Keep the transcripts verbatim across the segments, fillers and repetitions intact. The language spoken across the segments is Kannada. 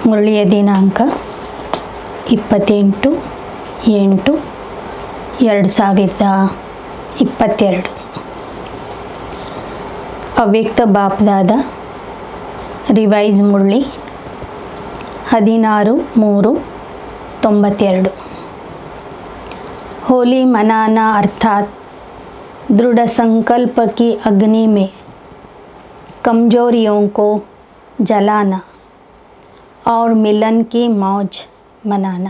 ಮುರಳಿಯ ದಿನಾಂಕ ಇಪ್ಪತ್ತೆಂಟು ಎಂಟು ಎರಡು ಸಾವಿರದ ಇಪ್ಪತ್ತೆರಡು. ಅವ್ಯಕ್ತ ಬಾಪ್ದಾದ ರಿವೈಸ್ ಮುರಳಿ ಹದಿನಾರು ಮೂರು ತೊಂಬತ್ತೆರಡು. होली मनाना अर्थात दृढ़ संकल्प की अग्नि में कमजोरियों को जलाना और मिलन की मौज मनाना.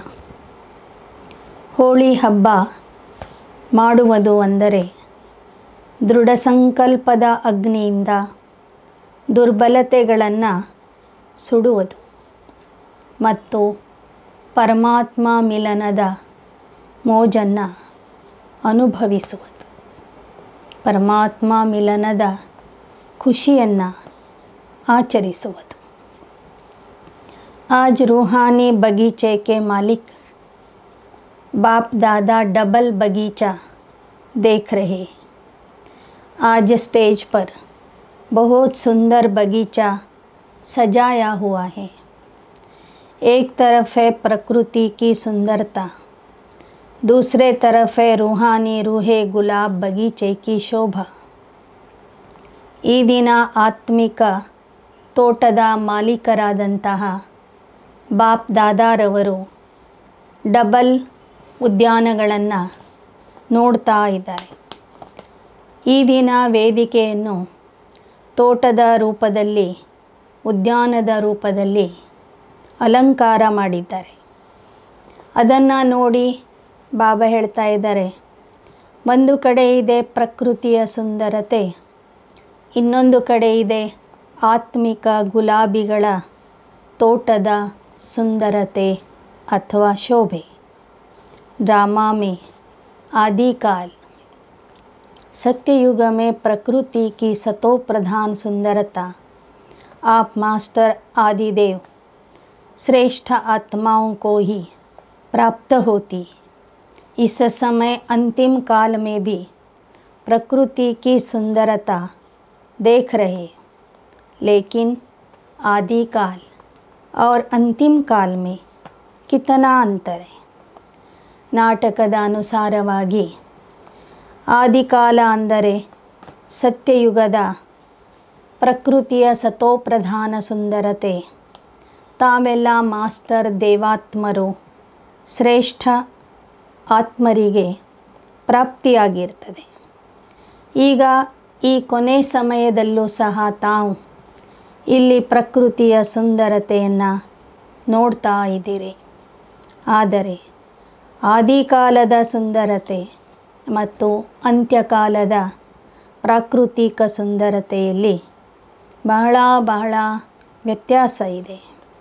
ಹೋಳಿ ಹಬ್ಬ ಮಾಡುವುದು ಅಂದರೆ ದೃಢ ಸಂಕಲ್ಪದ ಅಗ್ನಿಯಿಂದ ದುರ್ಬಲತೆಗಳನ್ನು ಸುಡುವುದು ಮತ್ತು ಪರಮಾತ್ಮ ಮಿಲನದ ಮೋಜನ್ನು ಅನುಭವಿಸುವುದು. ಪರಮಾತ್ಮ ಮಿಲನದ ಖುಷಿಯನ್ನು ಆಚರಿಸುವುದು. आज रूहानी बगीचे के मालिक बाप दादा डबल बगीचा देख रहे. आज स्टेज पर बहुत सुंदर बगीचा सजाया हुआ है. एक तरफ है प्रकृति की सुंदरता, दूसरे तरफ है रूहानी रूहे गुलाब बगीचे की शोभा. ಈ ದಿನ ಆತ್ಮಿಕ ತೋಟದ ಮಾಲೀಕರಾದಂತಹ ಬಾಪ್ ದಾದಾರವರು ಡಬಲ್ ಉದ್ಯಾನಗಳನ್ನು ನೋಡ್ತಾ ಇದ್ದಾರೆ. ಈ ದಿನ ವೇದಿಕೆಯನ್ನು ತೋಟದ ರೂಪದಲ್ಲಿ, ಉದ್ಯಾನದ ರೂಪದಲ್ಲಿ ಅಲಂಕಾರ ಮಾಡಿದ್ದಾರೆ. ಅದನ್ನು ನೋಡಿ ಬಾಬಾ ಹೇಳ್ತಾ ಇದ್ದಾರೆ, ಒಂದು ಕಡೆ ಇದೆ ಪ್ರಕೃತಿಯ ಸುಂದರತೆ, ಇನ್ನೊಂದು ಕಡೆ ಇದೆ ಆತ್ಮಿಕ ಗುಲಾಬಿಗಳ तोटदा सुंदरते अथवा शोभे. ड्रामा में आदिकाल सत्ययुग में प्रकृति की सतो प्रधान सुंदरता आप मास्टर आदिदेव श्रेष्ठ आत्माओं को ही प्राप्त होती. इस समय अंतिम काल में भी प्रकृति की सुंदरता देख रहे, लेकिन आदिकाल और अंतिम काल में कितना अंतर है. ನಾಟಕದ ಅನುಸಾರವಾಗಿ ಆದಿಕಾಲ ಅಂದರೆ ಸತ್ಯಯುಗದ ಪ್ರಕೃತಿಯ ಸತೋಪ್ರಧಾನ ಸುಂದರತೆ ತಾವೆಲ್ಲ ಮಾಸ್ಟರ್ ದೇವಾತ್ಮರು ಶ್ರೇಷ್ಠ ಆತ್ಮರಿಗೆ ಪ್ರಾಪ್ತಿಯಾಗಿರ್ತದೆ. ಈಗ ಈ ಕೊನೆ ಸಮಯದಲ್ಲೂ ಸಹ ತಾವು ಇಲ್ಲಿ ಪ್ರಕೃತಿಯ ಸುಂದರತೆಯನ್ನು ನೋಡ್ತಾ ಇದ್ದೀರಿ. ಆದರೆ ಆದಿಕಾಲದ ಸುಂದರತೆ ಮತ್ತು ಅಂತ್ಯಕಾಲದ ಪ್ರಾಕೃತಿಕ ಸುಂದರತೆಯಲ್ಲಿ ಬಹಳ ಬಹಳ ವ್ಯತ್ಯಾಸ ಇದೆ.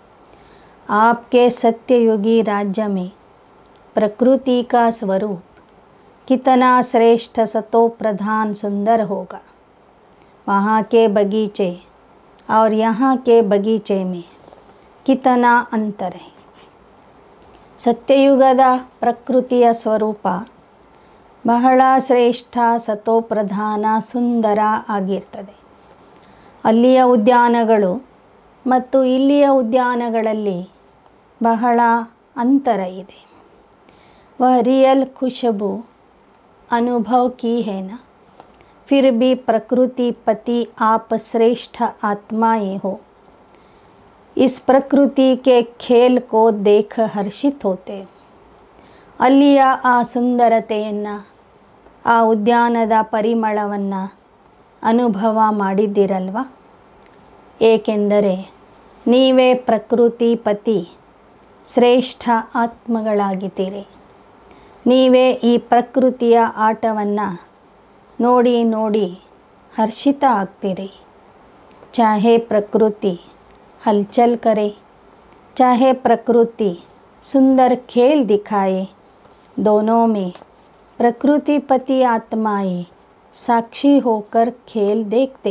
आपके सत्ययुगी राज्य में प्रकृति का स्वरूप कितना श्रेष्ठ सतो प्रधान सुंदर होगा. वहाँ के बगीचे और यहाँ के बगीचे में कितना अंतर है. ಸತ್ಯಯುಗದ ಪ್ರಕೃತಿಯ ಸ್ವರೂಪ ಬಹಳ ಶ್ರೇಷ್ಠ ಸತೋಪ್ರಧಾನ ಸುಂದರ ಆಗಿರ್ತದೆ. ಅಲ್ಲಿಯ ಉದ್ಯಾನಗಳು ಮತ್ತು ಇಲ್ಲಿಯ ಉದ್ಯಾನಗಳಲ್ಲಿ ಬಹಳ ಅಂತರ ಇದೆ. वह रियल खुशबू अनुभव की है ना. फिर भी प्रकृति पति आप श्रेष्ठ आत्माएं हो. इस प्रकृति के खेल को देख हर्षित होते. ಅಲ್ಲಿಯ ಆ ಸುಂದರತೆಯನ್ನು, ಆ ಉದ್ಯಾನದ ಪರಿಮಳವನ್ನು ಅನುಭವ ಮಾಡಿದ್ದೀರಲ್ವ. ಏಕೆಂದರೆ ನೀವೇ ಪ್ರಕೃತಿ ಪತಿ ಶ್ರೇಷ್ಠ ಆತ್ಮಗಳಾಗಿದ್ದೀರಿ. ನೀವೇ ಈ ಪ್ರಕೃತಿಯ ಆಟವನ್ನು ನೋಡಿ ನೋಡಿ ಹರ್ಷಿತ ಆಗ್ತೀರಿ. ಚಾಹೆ ಪ್ರಕೃತಿ हलचल करे, चाहे प्रकृति सुंदर खेल दिखाए, दोनों में प्रकृतिपति आत्माएं साक्षी होकर खेल देखते.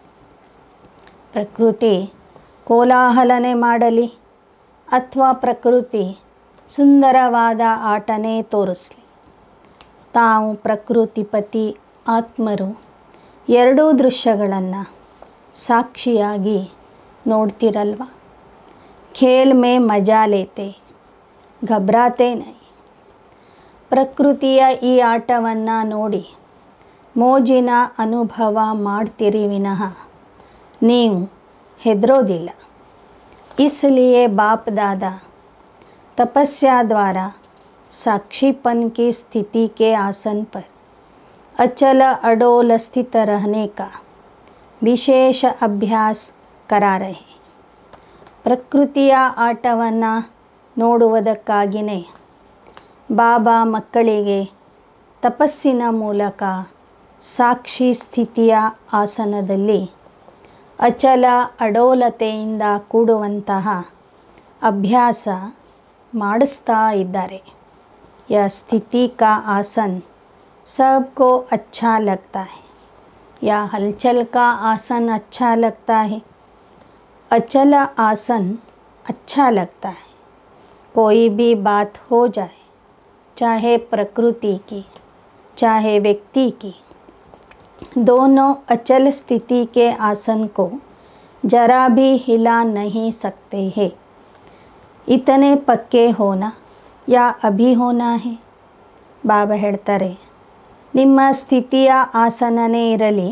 प्रकृति ಕೋಲಾಹಲನೆ ಮಾಡಲಿ ಅಥವಾ ಪ್ರಕೃತಿ ಸುಂದರವಾದ ಆಟನೇ ತೋರಿಸಲಿ, ತಾವು ಪ್ರಕೃತಿಪತಿ ಆತ್ಮರು ಎರಡೂ ದೃಶ್ಯಗಳನ್ನು ಸಾಕ್ಷಿಯಾಗಿ ನೋಡ್ತಿರಲ್ವ. खेल में मजा लेते, घबराते नहीं। ಪ್ರಕೃತಿಯ ಈ ಆಟವನ್ನು ನೋಡಿ ಮೋಜಿನ ಅನುಭವ ಮಾಡ್ತೀರಿ ವಿನಃ ನೀವು ಹೆದರೋದಿಲ್ಲ। इसलिए बाप दादा तपस्या द्वारा साक्षीपन की स्थिति के आसन पर अचल अडोल स्थित रहने का विशेष अभ्यास करा रहे। ಪ್ರಕೃತಿಯ ಆಟವನ್ನು ನೋಡುವುದಕ್ಕಾಗಿಯೇ ಬಾಬಾ ಮಕ್ಕಳಿಗೆ ತಪಸ್ಸಿನ ಮೂಲಕ ಸಾಕ್ಷಿ ಸ್ಥಿತಿಯ ಆಸನದಲ್ಲಿ ಅಚಲ ಅಡೋಲತೆಯಿಂದ ಕೂಡುವಂತಹ ಅಭ್ಯಾಸ ಮಾಡಿಸ್ತಾ ಇದ್ದಾರೆ। यह स्थिति का आसन सबको अच्छा लगता है या हलचल का आसन अच्छा लगता है? अचल आसन अच्छा लगता है। कोई भी बात हो जाए, चाहे प्रकृति की चाहे व्यक्ति की, दोनों अचल स्थिति के आसन को जरा भी हिला नहीं सकते हैं। इतने पक्के होना या अभी होना है? ಬಾಬಾ ಹೇಳ್ತಾರೆ, ನಿಮ್ಮ ಸ್ಥಿತಿಯ ಆಸನನೇ ಇರಲಿ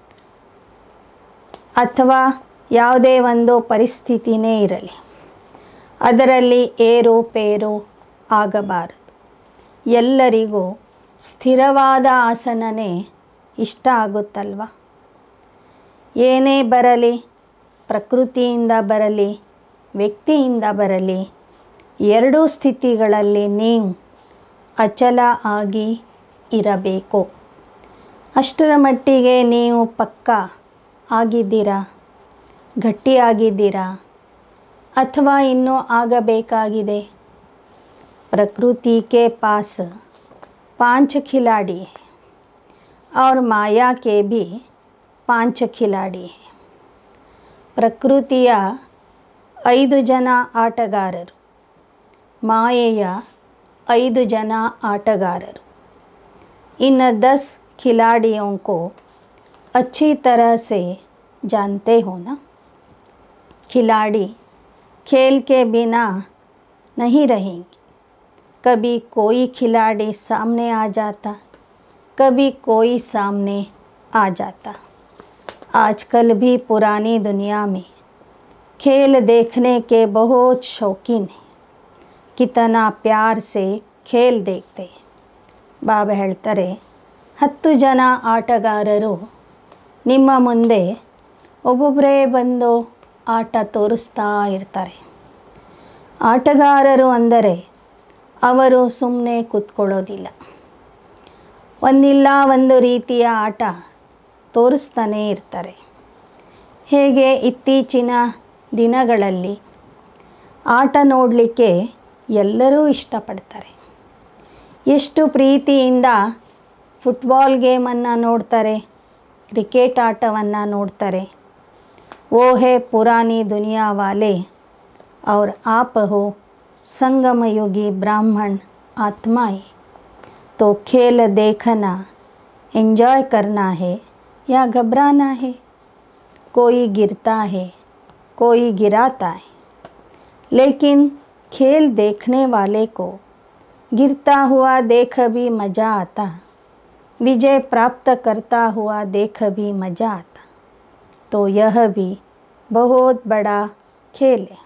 ಅಥವಾ ಯಾವುದೇ ಒಂದು ಪರಿಸ್ಥಿತಿನೇ ಇರಲಿ, ಅದರಲ್ಲಿ ಏರುಪೇರು ಆಗಬಾರದು। ಎಲ್ಲರಿಗೂ ಸ್ಥಿರವಾದ ಆಸನನೇ ಇಷ್ಟ ಆಗುತ್ತಲ್ವ? ಏನೇ ಬರಲಿ, ಪ್ರಕೃತಿಯಿಂದ ಬರಲಿ ವ್ಯಕ್ತಿಯಿಂದ ಬರಲಿ, ಎರಡೂ ಸ್ಥಿತಿಗಳಲ್ಲಿ ನೀವು ಅಚಲ ಆಗಿ ಇರಬೇಕು। ಅಷ್ಟರ ಮಟ್ಟಿಗೆ ನೀವು ಪಕ್ಕಾ ಆಗಿದ್ದೀರಾ, ಗಟ್ಟಿಯಾಗಿದ್ದೀರಾ ಅಥವಾ ಇನ್ನೂ ಆಗಬೇಕಾಗಿದೆ? प्रकृति के पास पांच खिलाड़ी हैं और माया के भी पांच खिलाड़ी हैं। ಪ್ರಕೃತಿಯ ಐದು ಜನ ಆಟಗಾರರು, ಮಾಯೆಯ ಐದು ಜನ ಆಟಗಾರರು। इन दस खिलाड़ियों को अच्छी तरह से जानते हो ना? खिलाड़ी खेल के बिना नहीं रहेंगे। कभी कोई खिलाड़ी सामने आ जाता, कभी कोई सामने आ जाता। आजकल भी पुरानी दुनिया में खेल देखने के बहुत शौकीन हैं। कितना प्यार से खेल देखते हैं। ಬಾಬಾ ಹೇಳ್ತಾರೆ, ಹತ್ತು ಜನ ಆಟಗಾರರು ನಿಮ್ಮ ಮುಂದೆ ಒಬ್ಬೊಬ್ಬರೇ ಬಂದು ಆಟ ತೋರಿಸ್ತಾ ಇರ್ತಾರೆ। ಆಟಗಾರರು ಅಂದರೆ ಅವರು ಸುಮ್ಮನೆ ಕೂತ್ಕೊಳ್ಳೋದಿಲ್ಲ, ಒಂದಿಲ್ಲ ಒಂದು ರೀತಿಯ ಆಟ ತೋರಿಸ್ತಾನೇ ಇರ್ತಾರೆ। ಹೇಗೆ ಇತ್ತೀಚಿನ ದಿನಗಳಲ್ಲಿ ಆಟ ನೋಡಲಿಕ್ಕೆ ಎಲ್ಲರೂ ಇಷ್ಟಪಡ್ತಾರೆ। ಎಷ್ಟು ಪ್ರೀತಿಯಿಂದ ಫುಟ್ಬಾಲ್ ಗೇಮನ್ನು ನೋಡ್ತಾರೆ, ಕ್ರಿಕೆಟ್ ಆಟವನ್ನು ನೋಡ್ತಾರೆ। वो है पुरानी दुनिया वाले और आप हो संगम युगी ब्राह्मण आत्माएं। तो खेल देखना, एंजॉय करना है या घबराना है? कोई गिरता है, कोई गिराता है, लेकिन खेल देखने वाले को गिरता हुआ देख भी मज़ा आता, विजय प्राप्त करता हुआ देख भी मज़ा आता। तो यह भी बहुत बड़ा खेल है।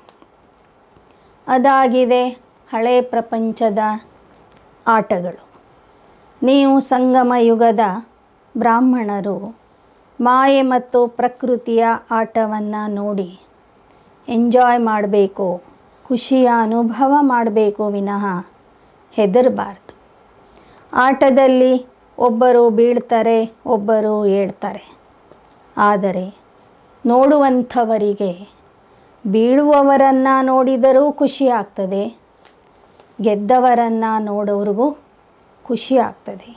ಅದಾಗಿದೆ ಹಳೆ ಪ್ರಪಂಚದ ಆಟಗಳು। ನೀವು ಸಂಗಮ ಯುಗದ ಬ್ರಾಹ್ಮಣರು ಮಾಯೆ ಮತ್ತು ಪ್ರಕೃತಿಯ ಆಟವನ್ನು ನೋಡಿ ಎಂಜಾಯ್ ಮಾಡಬೇಕು, ಖುಷಿಯ ಅನುಭವ ಮಾಡಬೇಕು ವಿನಃ ಹೆದರಬಾರ್ದು। ಆಟದಲ್ಲಿ ಒಬ್ಬರು ಬೀಳ್ತಾರೆ, ಒಬ್ಬರು ಏಳ್ತಾರೆ, ಆದರೆ ನೋಡುವಂಥವರಿಗೆ ಬೀಳುವವರನ್ನು ನೋಡಿದರೂ ಖುಷಿ ಆಗ್ತದೆ, ಗೆದ್ದವರನ್ನು ನೋಡೋರಿಗೂ ಖುಷಿ ಆಗ್ತದೆ।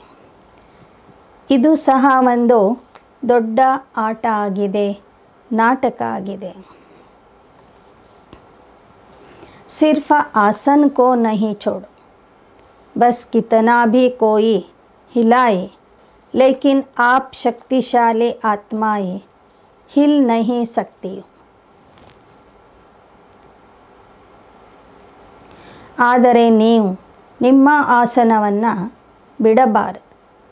ಇದು ಸಹ ಒಂದು ದೊಡ್ಡ ಆಟ ಆಗಿದೆ, ನಾಟಕ ಆಗಿದೆ। सिर्फ आसन को नहीं छोड़ो, बस कितना भी कोई हिलाए, लेकिन आप शक्तिशाली आत्माएं हिल नहीं सकती हो। ಆದರೆ ನೀವು ನಿಮ್ಮ ಆಸನವನ್ನು ಬಿಡಬಾರದು.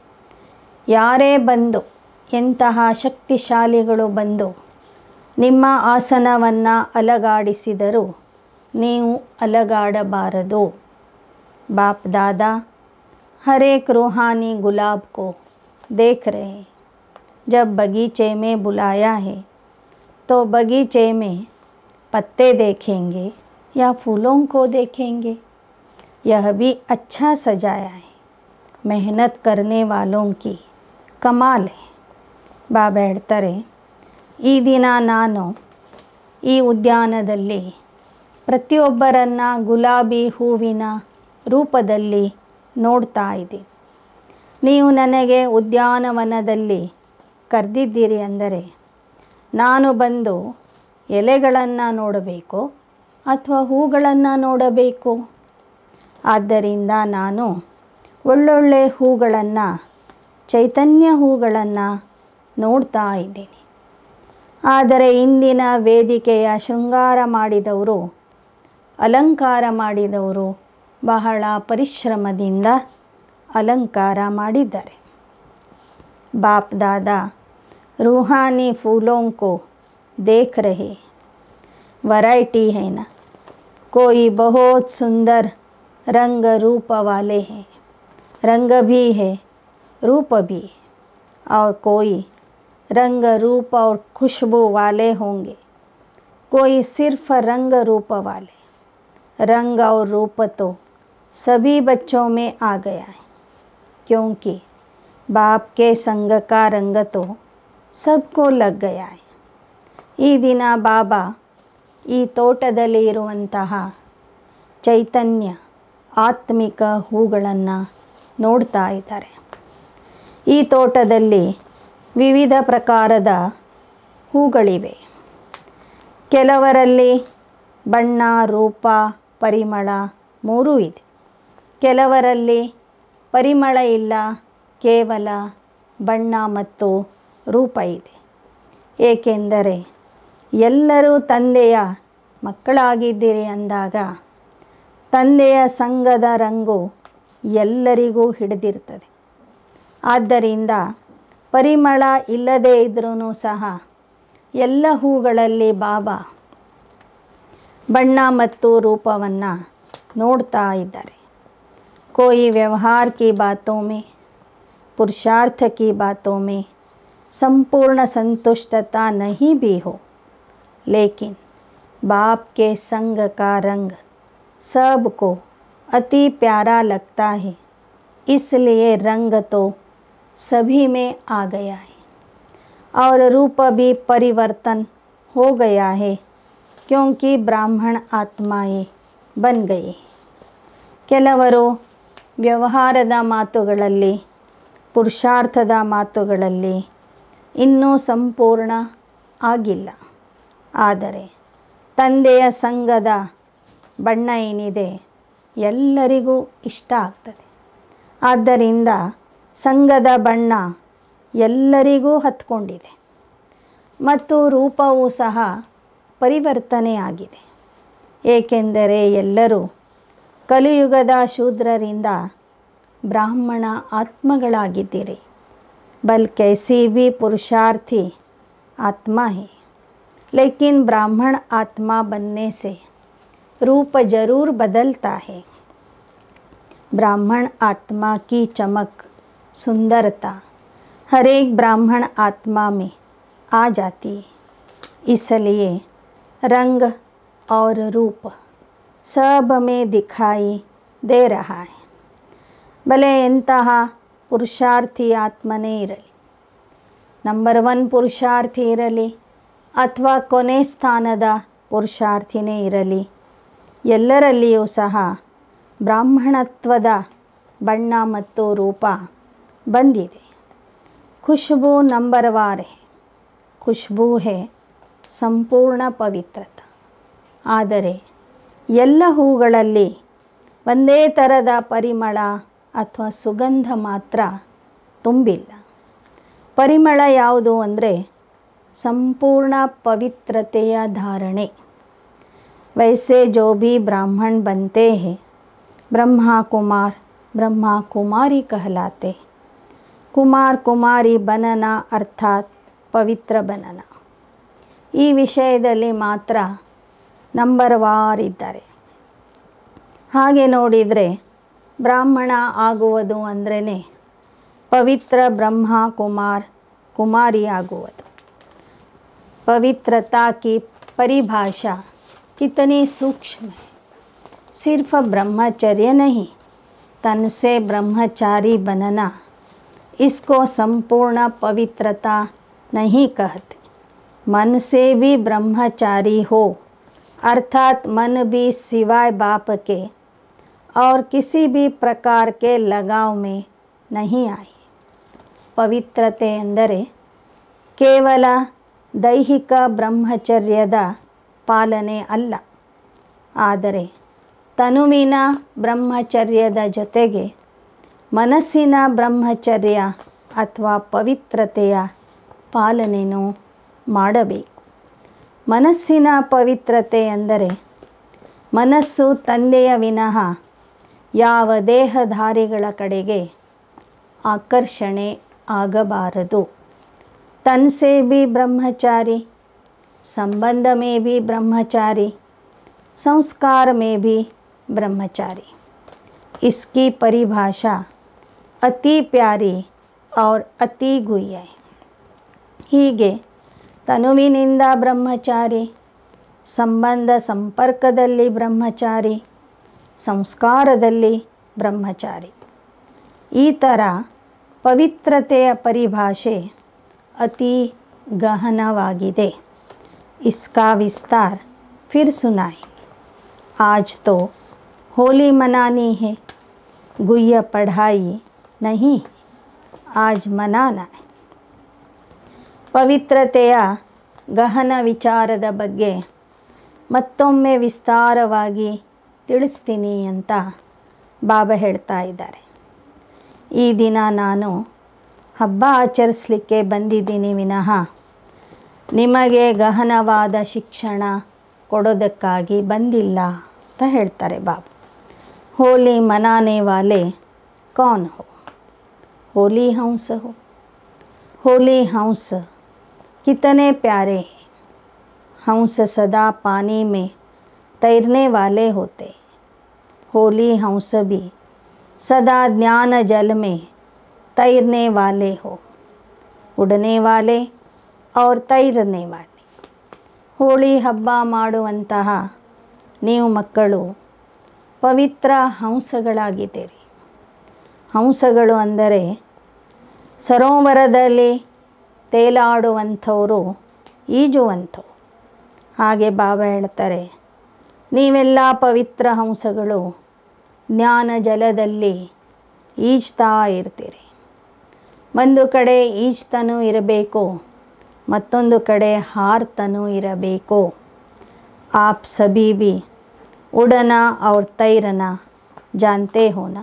ಯಾರೇ ಬಂದು, ಎಂತಹ ಶಕ್ತಿಶಾಲಿಗಳು ಬಂದು ನಿಮ್ಮ ಆಸನವನ್ನು ಅಲಗಾಡಿಸಿದರೂ ನೀವು ಅಲಗಾಡಬಾರದು. बाप दादा हर एक रूहानी गुलाब को देख रहे हैं. जब बगीचे में बुलाया है तो बगीचे में पत्ते देखेंगे या फूलों को देखेंगे. यह भी अच्छा सजाया है. मेहनत करने वालों की कमाल है. ಬಾಬಾ ಹೇಳ್ತಾರೆ, ಈ ದಿನ ನಾನು ಈ ಉದ್ಯಾನದಲ್ಲಿ ಪ್ರತಿಯೊಬ್ಬರನ್ನು ಗುಲಾಬಿ ಹೂವಿನ ರೂಪದಲ್ಲಿ ನೋಡ್ತಾ ಇದ್ದೀನಿ. ನೀವು ನನಗೆ ಉದ್ಯಾನವನದಲ್ಲಿ ಕರೆದಿದ್ದೀರಿ ಅಂದರೆ ನಾನು ಬಂದು ಎಲೆಗಳನ್ನು ನೋಡಬೇಕು ಅಥವಾ ಹೂಗಳನ್ನು ನೋಡಬೇಕು. ಆದ್ದರಿಂದ ನಾನು ಒಳ್ಳೊಳ್ಳೆ ಹೂಗಳನ್ನು, ಚೈತನ್ಯ ಹೂಗಳನ್ನು ನೋಡ್ತಾ ಇದ್ದೀನಿ. ಆದರೆ ಇಂದಿನ ವೇದಿಕೆಯ ಶೃಂಗಾರ ಮಾಡಿದವರು, ಅಲಂಕಾರ ಮಾಡಿದವರು ಬಹಳ ಪರಿಶ್ರಮದಿಂದ ಅಲಂಕಾರ ಮಾಡಿದ್ದಾರೆ. बाप दादा रूहानी फूलों को देख रहे. वैरायटी है ना, कोई बहुत सुंदर रंग रूप वाले हैं, रंग भी है रूप भी, और कोई रंग रूप और खुशबू वाले होंगे, कोई सिर्फ रंग रूप वाले. रंग और रूप तो सभी बच्चों में आ गया है, क्योंकि बाप के संग का रंग तो सबको लग गया है. ಈ ದಿನ ಬಾಬಾ ಈ ತೋಟದಲ್ಲಿ ಇರುವಂತಹ ಚೈತನ್ಯ ಆತ್ಮಿಕ ಹೂಗಳನ್ನು ನೋಡ್ತಾ ಇದ್ದಾರೆ. ಈ ತೋಟದಲ್ಲಿ ವಿವಿಧ ಪ್ರಕಾರದ ಹೂಗಳಿವೆ. ಕೆಲವರಲ್ಲಿ ಬಣ್ಣ, ರೂಪ, ಪರಿಮಳ ಮೂರೂ ಇದೆ. ಕೆಲವರಲ್ಲಿ ಪರಿಮಳ ಇಲ್ಲ, ಕೇವಲ ಬಣ್ಣ ಮತ್ತು ರೂಪ ಇದೆ. ಏಕೆಂದರೆ ಎಲ್ಲರೂ ತಂದೆಯ ಮಕ್ಕಳಾಗಿದ್ದೀರಿ ಅಂದಾಗ ತಂದೆಯ ಸಂಗದ ರಂಗು ಎಲ್ಲರಿಗೂ ಹಿಡಿದಿರ್ತದೆ. ಆದ್ದರಿಂದ ಪರಿಮಳ ಇಲ್ಲದೇ ಇದ್ರೂ ಸಹ ಎಲ್ಲ ಹೂಗಳಲ್ಲಿ ಬಾಬಾ ಬಣ್ಣ ಮತ್ತು ರೂಪವನ್ನು ನೋಡ್ತಾ ಇದ್ದಾರೆ. कोई व्यवहार की बातों में, पुरुषार्थ की बातों में संपूर्ण संतुष्टता नहीं भी हो, लेकिन बाप के संग का रंग सबको अति प्यारा लगता है. इसलिए रंग तो सभी में आ गया है और रूप भी परिवर्तन हो गया है, क्योंकि ब्राह्मण आत्माएं बन गई. ಕೆಲವರು ವ್ಯವಹಾರದ ಮಾತುಗಳಲ್ಲಿ, ಪುರುಷಾರ್ಥದ ಮಾತುಗಳಲ್ಲಿ ಇನ್ನೂ ಸಂಪೂರ್ಣ ಆಗಿಲ್ಲ. ಆದರೆ ತಂದೆಯ ಸಂಗದ ಬಣ್ಣ ಏನಿದೆ ಎಲ್ಲರಿಗೂ ಇಷ್ಟ ಆಗ್ತದೆ. ಆದ್ದರಿಂದ ಸಂಗದ ಬಣ್ಣ ಎಲ್ಲರಿಗೂ ಹತ್ಕೊಂಡಿದೆ ಮತ್ತು ರೂಪವೂ ಸಹ ಪರಿವರ್ತನೆಯಾಗಿದೆ. ಏಕೆಂದರೆ ಎಲ್ಲರೂ ಕಲಿಯುಗದ ಶೂದ್ರರಿಂದ ಬ್ರಾಹ್ಮಣ ಆತ್ಮಗಳಾಗಿದ್ದೀರಿ. बल कैसी भी पुरुषार्थी आत्मा है, लेकिन ब्राह्मण आत्मा बनने से रूप जरूर बदलता है. ब्राह्मण आत्मा की चमक, सुंदरता हर एक ब्राह्मण आत्मा में आ जाती है. इसलिए रंग और रूप सब में दिखाई दे रहा है. भले ಎಂತಹ ಪುರುಷಾರ್ಥಿ ಆತ್ಮನೇ ಇರಲಿ, ನಂಬರ್ ಒನ್ ಪುರುಷಾರ್ಥಿ ಇರಲಿ ಅಥವಾ ಕೊನೆ ಸ್ಥಾನದ ಪುರುಷಾರ್ಥಿನೇ ಇರಲಿ, ಎಲ್ಲರಲ್ಲಿಯೂ ಸಹ ಬ್ರಾಹ್ಮಣತ್ವದ ಬಣ್ಣ ಮತ್ತು ರೂಪ ಬಂದಿದೆ. ಖುಷ್ಬೂ ನಂಬರ್ವಾರ್ ಹೇ, ಖುಷ್ಬೂ ಹೇ ಸಂಪೂರ್ಣ ಪವಿತ್ರತ. ಆದರೆ ಎಲ್ಲ ಹೂಗಳಲ್ಲಿ ಒಂದೇ ಥರದ ಪರಿಮಳ ಅಥವಾ ಸುಗಂಧ ಮಾತ್ರ ತುಂಬಿಲ್ಲ. ಪರಿಮಳ ಯಾವುದು ಅಂದರೆ ಸಂಪೂರ್ಣ ಪವಿತ್ರತೆಯ ಧಾರಣೆ. वैसे जो भी ब्राह्मण बनते हैं ब्रह्मा कुमार ब्रह्मा कुमारी कहलाते। कुमार कुमारी बनನ ಅರ್ಥಾತ್ ಪವಿತ್ರ बनನ. ಈ ವಿಷಯದಲ್ಲಿ ಮಾತ್ರ ನಂಬರ್ ವಾರ್ ಇದ್ದಾರೆ. ಹಾಗೆ ನೋಡಿದರೆ ಬ್ರಾಹ್ಮಣ ಆಗುವುದು ಅಂದ್ರೇ ಪವಿತ್ರ ಬ್ರಹ್ಮ ಕುಮಾರ್ कुमारी आगुवದು. पवित्रता की परिभाषा कितनी सूक्ष्म है. सिर्फ ब्रह्मचर्य नहीं, तन से ब्रह्मचारी बनना, इसको संपूर्ण पवित्रता नहीं कहते. मन से भी ब्रह्मचारी हो, अर्थात मन भी सिवाय बाप के और किसी भी प्रकार के लगाव में नहीं आई. ಪವಿತ್ರತೆ ಎಂದರೆ ಕೇವಲ ದೈಹಿಕ ಬ್ರಹ್ಮಚರ್ಯದ ಪಾಲನೆ ಅಲ್ಲ, ಆದರೆ ತನುವಿನ ಬ್ರಹ್ಮಚರ್ಯದ ಜೊತೆಗೆ ಮನಸ್ಸಿನ ಬ್ರಹ್ಮಚರ್ಯ ಅಥವಾ ಪವಿತ್ರತೆಯ ಪಾಲನೆಯೂ ಮಾಡಬೇಕು. ಮನಸ್ಸಿನ ಪವಿತ್ರತೆ ಎಂದರೆ ಮನಸ್ಸು ತಂದೆಯ ವಿನಃ ಯಾವ ದೇಹಧಾರಿಗಳ ಕಡೆಗೆ ಆಕರ್ಷಣೆ ಆಗಬಾರದು. तन से भी ब्रह्मचारी, संबंध में भी ब्रह्मचारी, संस्कार में भी ब्रह्मचारी. इसकी परिभाषा अति प्यारी और अति गुह्य है. ಹೀಗೆ ತನುವಿನಿಂದ ಬ್ರಹ್ಮಚಾರಿ, ಸಂಬಂಧ ಸಂಪರ್ಕದಲ್ಲಿ ಬ್ರಹ್ಮಚಾರಿ, ಸಂಸ್ಕಾರದಲ್ಲಿ ಬ್ರಹ್ಮಚಾರಿ. ಈ ಥರ ಪವಿತ್ರತೆಯ ಪರಿಭಾಷೆ अति गहनवाಗಿದೆ. इसका विस्तार फिर सुनाएंगे. आज तो होली मनानी है, गुह्य पढ़ाई नहीं, आज मनाना है. ಪವಿತ್ರತೆಯ ಗಹನ ವಿಚಾರದ ಬಗ್ಗೆ ಮತ್ತೊಮ್ಮೆ ವಿಸ್ತಾರವಾಗಿ ತಿಳಿಸ್ತೀನಿ ಅಂತ ಬಾಬಾ ಹೇಳ್ತಾ ಇದ್ದಾರೆ. ಈ ದಿನ ನಾನು ಹಬ್ಬ ಆಚರಿಸಲಿಕ್ಕೆ ಬಂದಿದ್ದೀನಿ ವಿನಃ ನಿಮಗೆ ಗಹನವಾದ ಶಿಕ್ಷಣ ಕೊಡೋದಕ್ಕಾಗಿ ಬಂದಿಲ್ಲ ಅಂತ ಹೇಳ್ತಾರೆ ಬಾಬಾ. ಹೋಲಿ ಮನಾನೆ ವಾಲೆ ಕೌನ್ ಹೋ? ಹೋಲಿ ಹಂಸ ಹೋ. ಹೋಲಿ हंस कितने प्यारे हैं. हंस सदा पानी में तैरने वाले होते. होली हंस भी सदा ज्ञान जल में तैरने वाले हो. उड़ने वाले और तैरने वाले. ಹೋಳಿ ಹಬ್ಬ ಮಾಡುವಂತಹ ನೀವು ಮಕ್ಕಳು ಪವಿತ್ರ ಹಂಸಗಳಾಗಿದ್ದೀರಿ. ಹಂಸಗಳು ಅಂದರೆ ಸರೋವರದಲ್ಲಿ ತೇಲಾಡುವಂಥವರು, ಈಜುವಂಥವು. ಹಾಗೆ ಬಾಬಾ ಹೇಳ್ತಾರೆ, ನೀವೆಲ್ಲ ಪವಿತ್ರ ಹಂಸಗಳು ಜ್ಞಾನ ಜಲದಲ್ಲಿ ಈಜ್ತಾ ಇರ್ತೀರಿ. ಒಂದು ಕಡೆ ಈಜ್ತನೂ ಇರಬೇಕು, ಮತ್ತೊಂದು ಕಡೆ ಹಾರ್ತನೂ ಇರಬೇಕು. आप सभी भी उड़ना और तैरना जानते हो ना.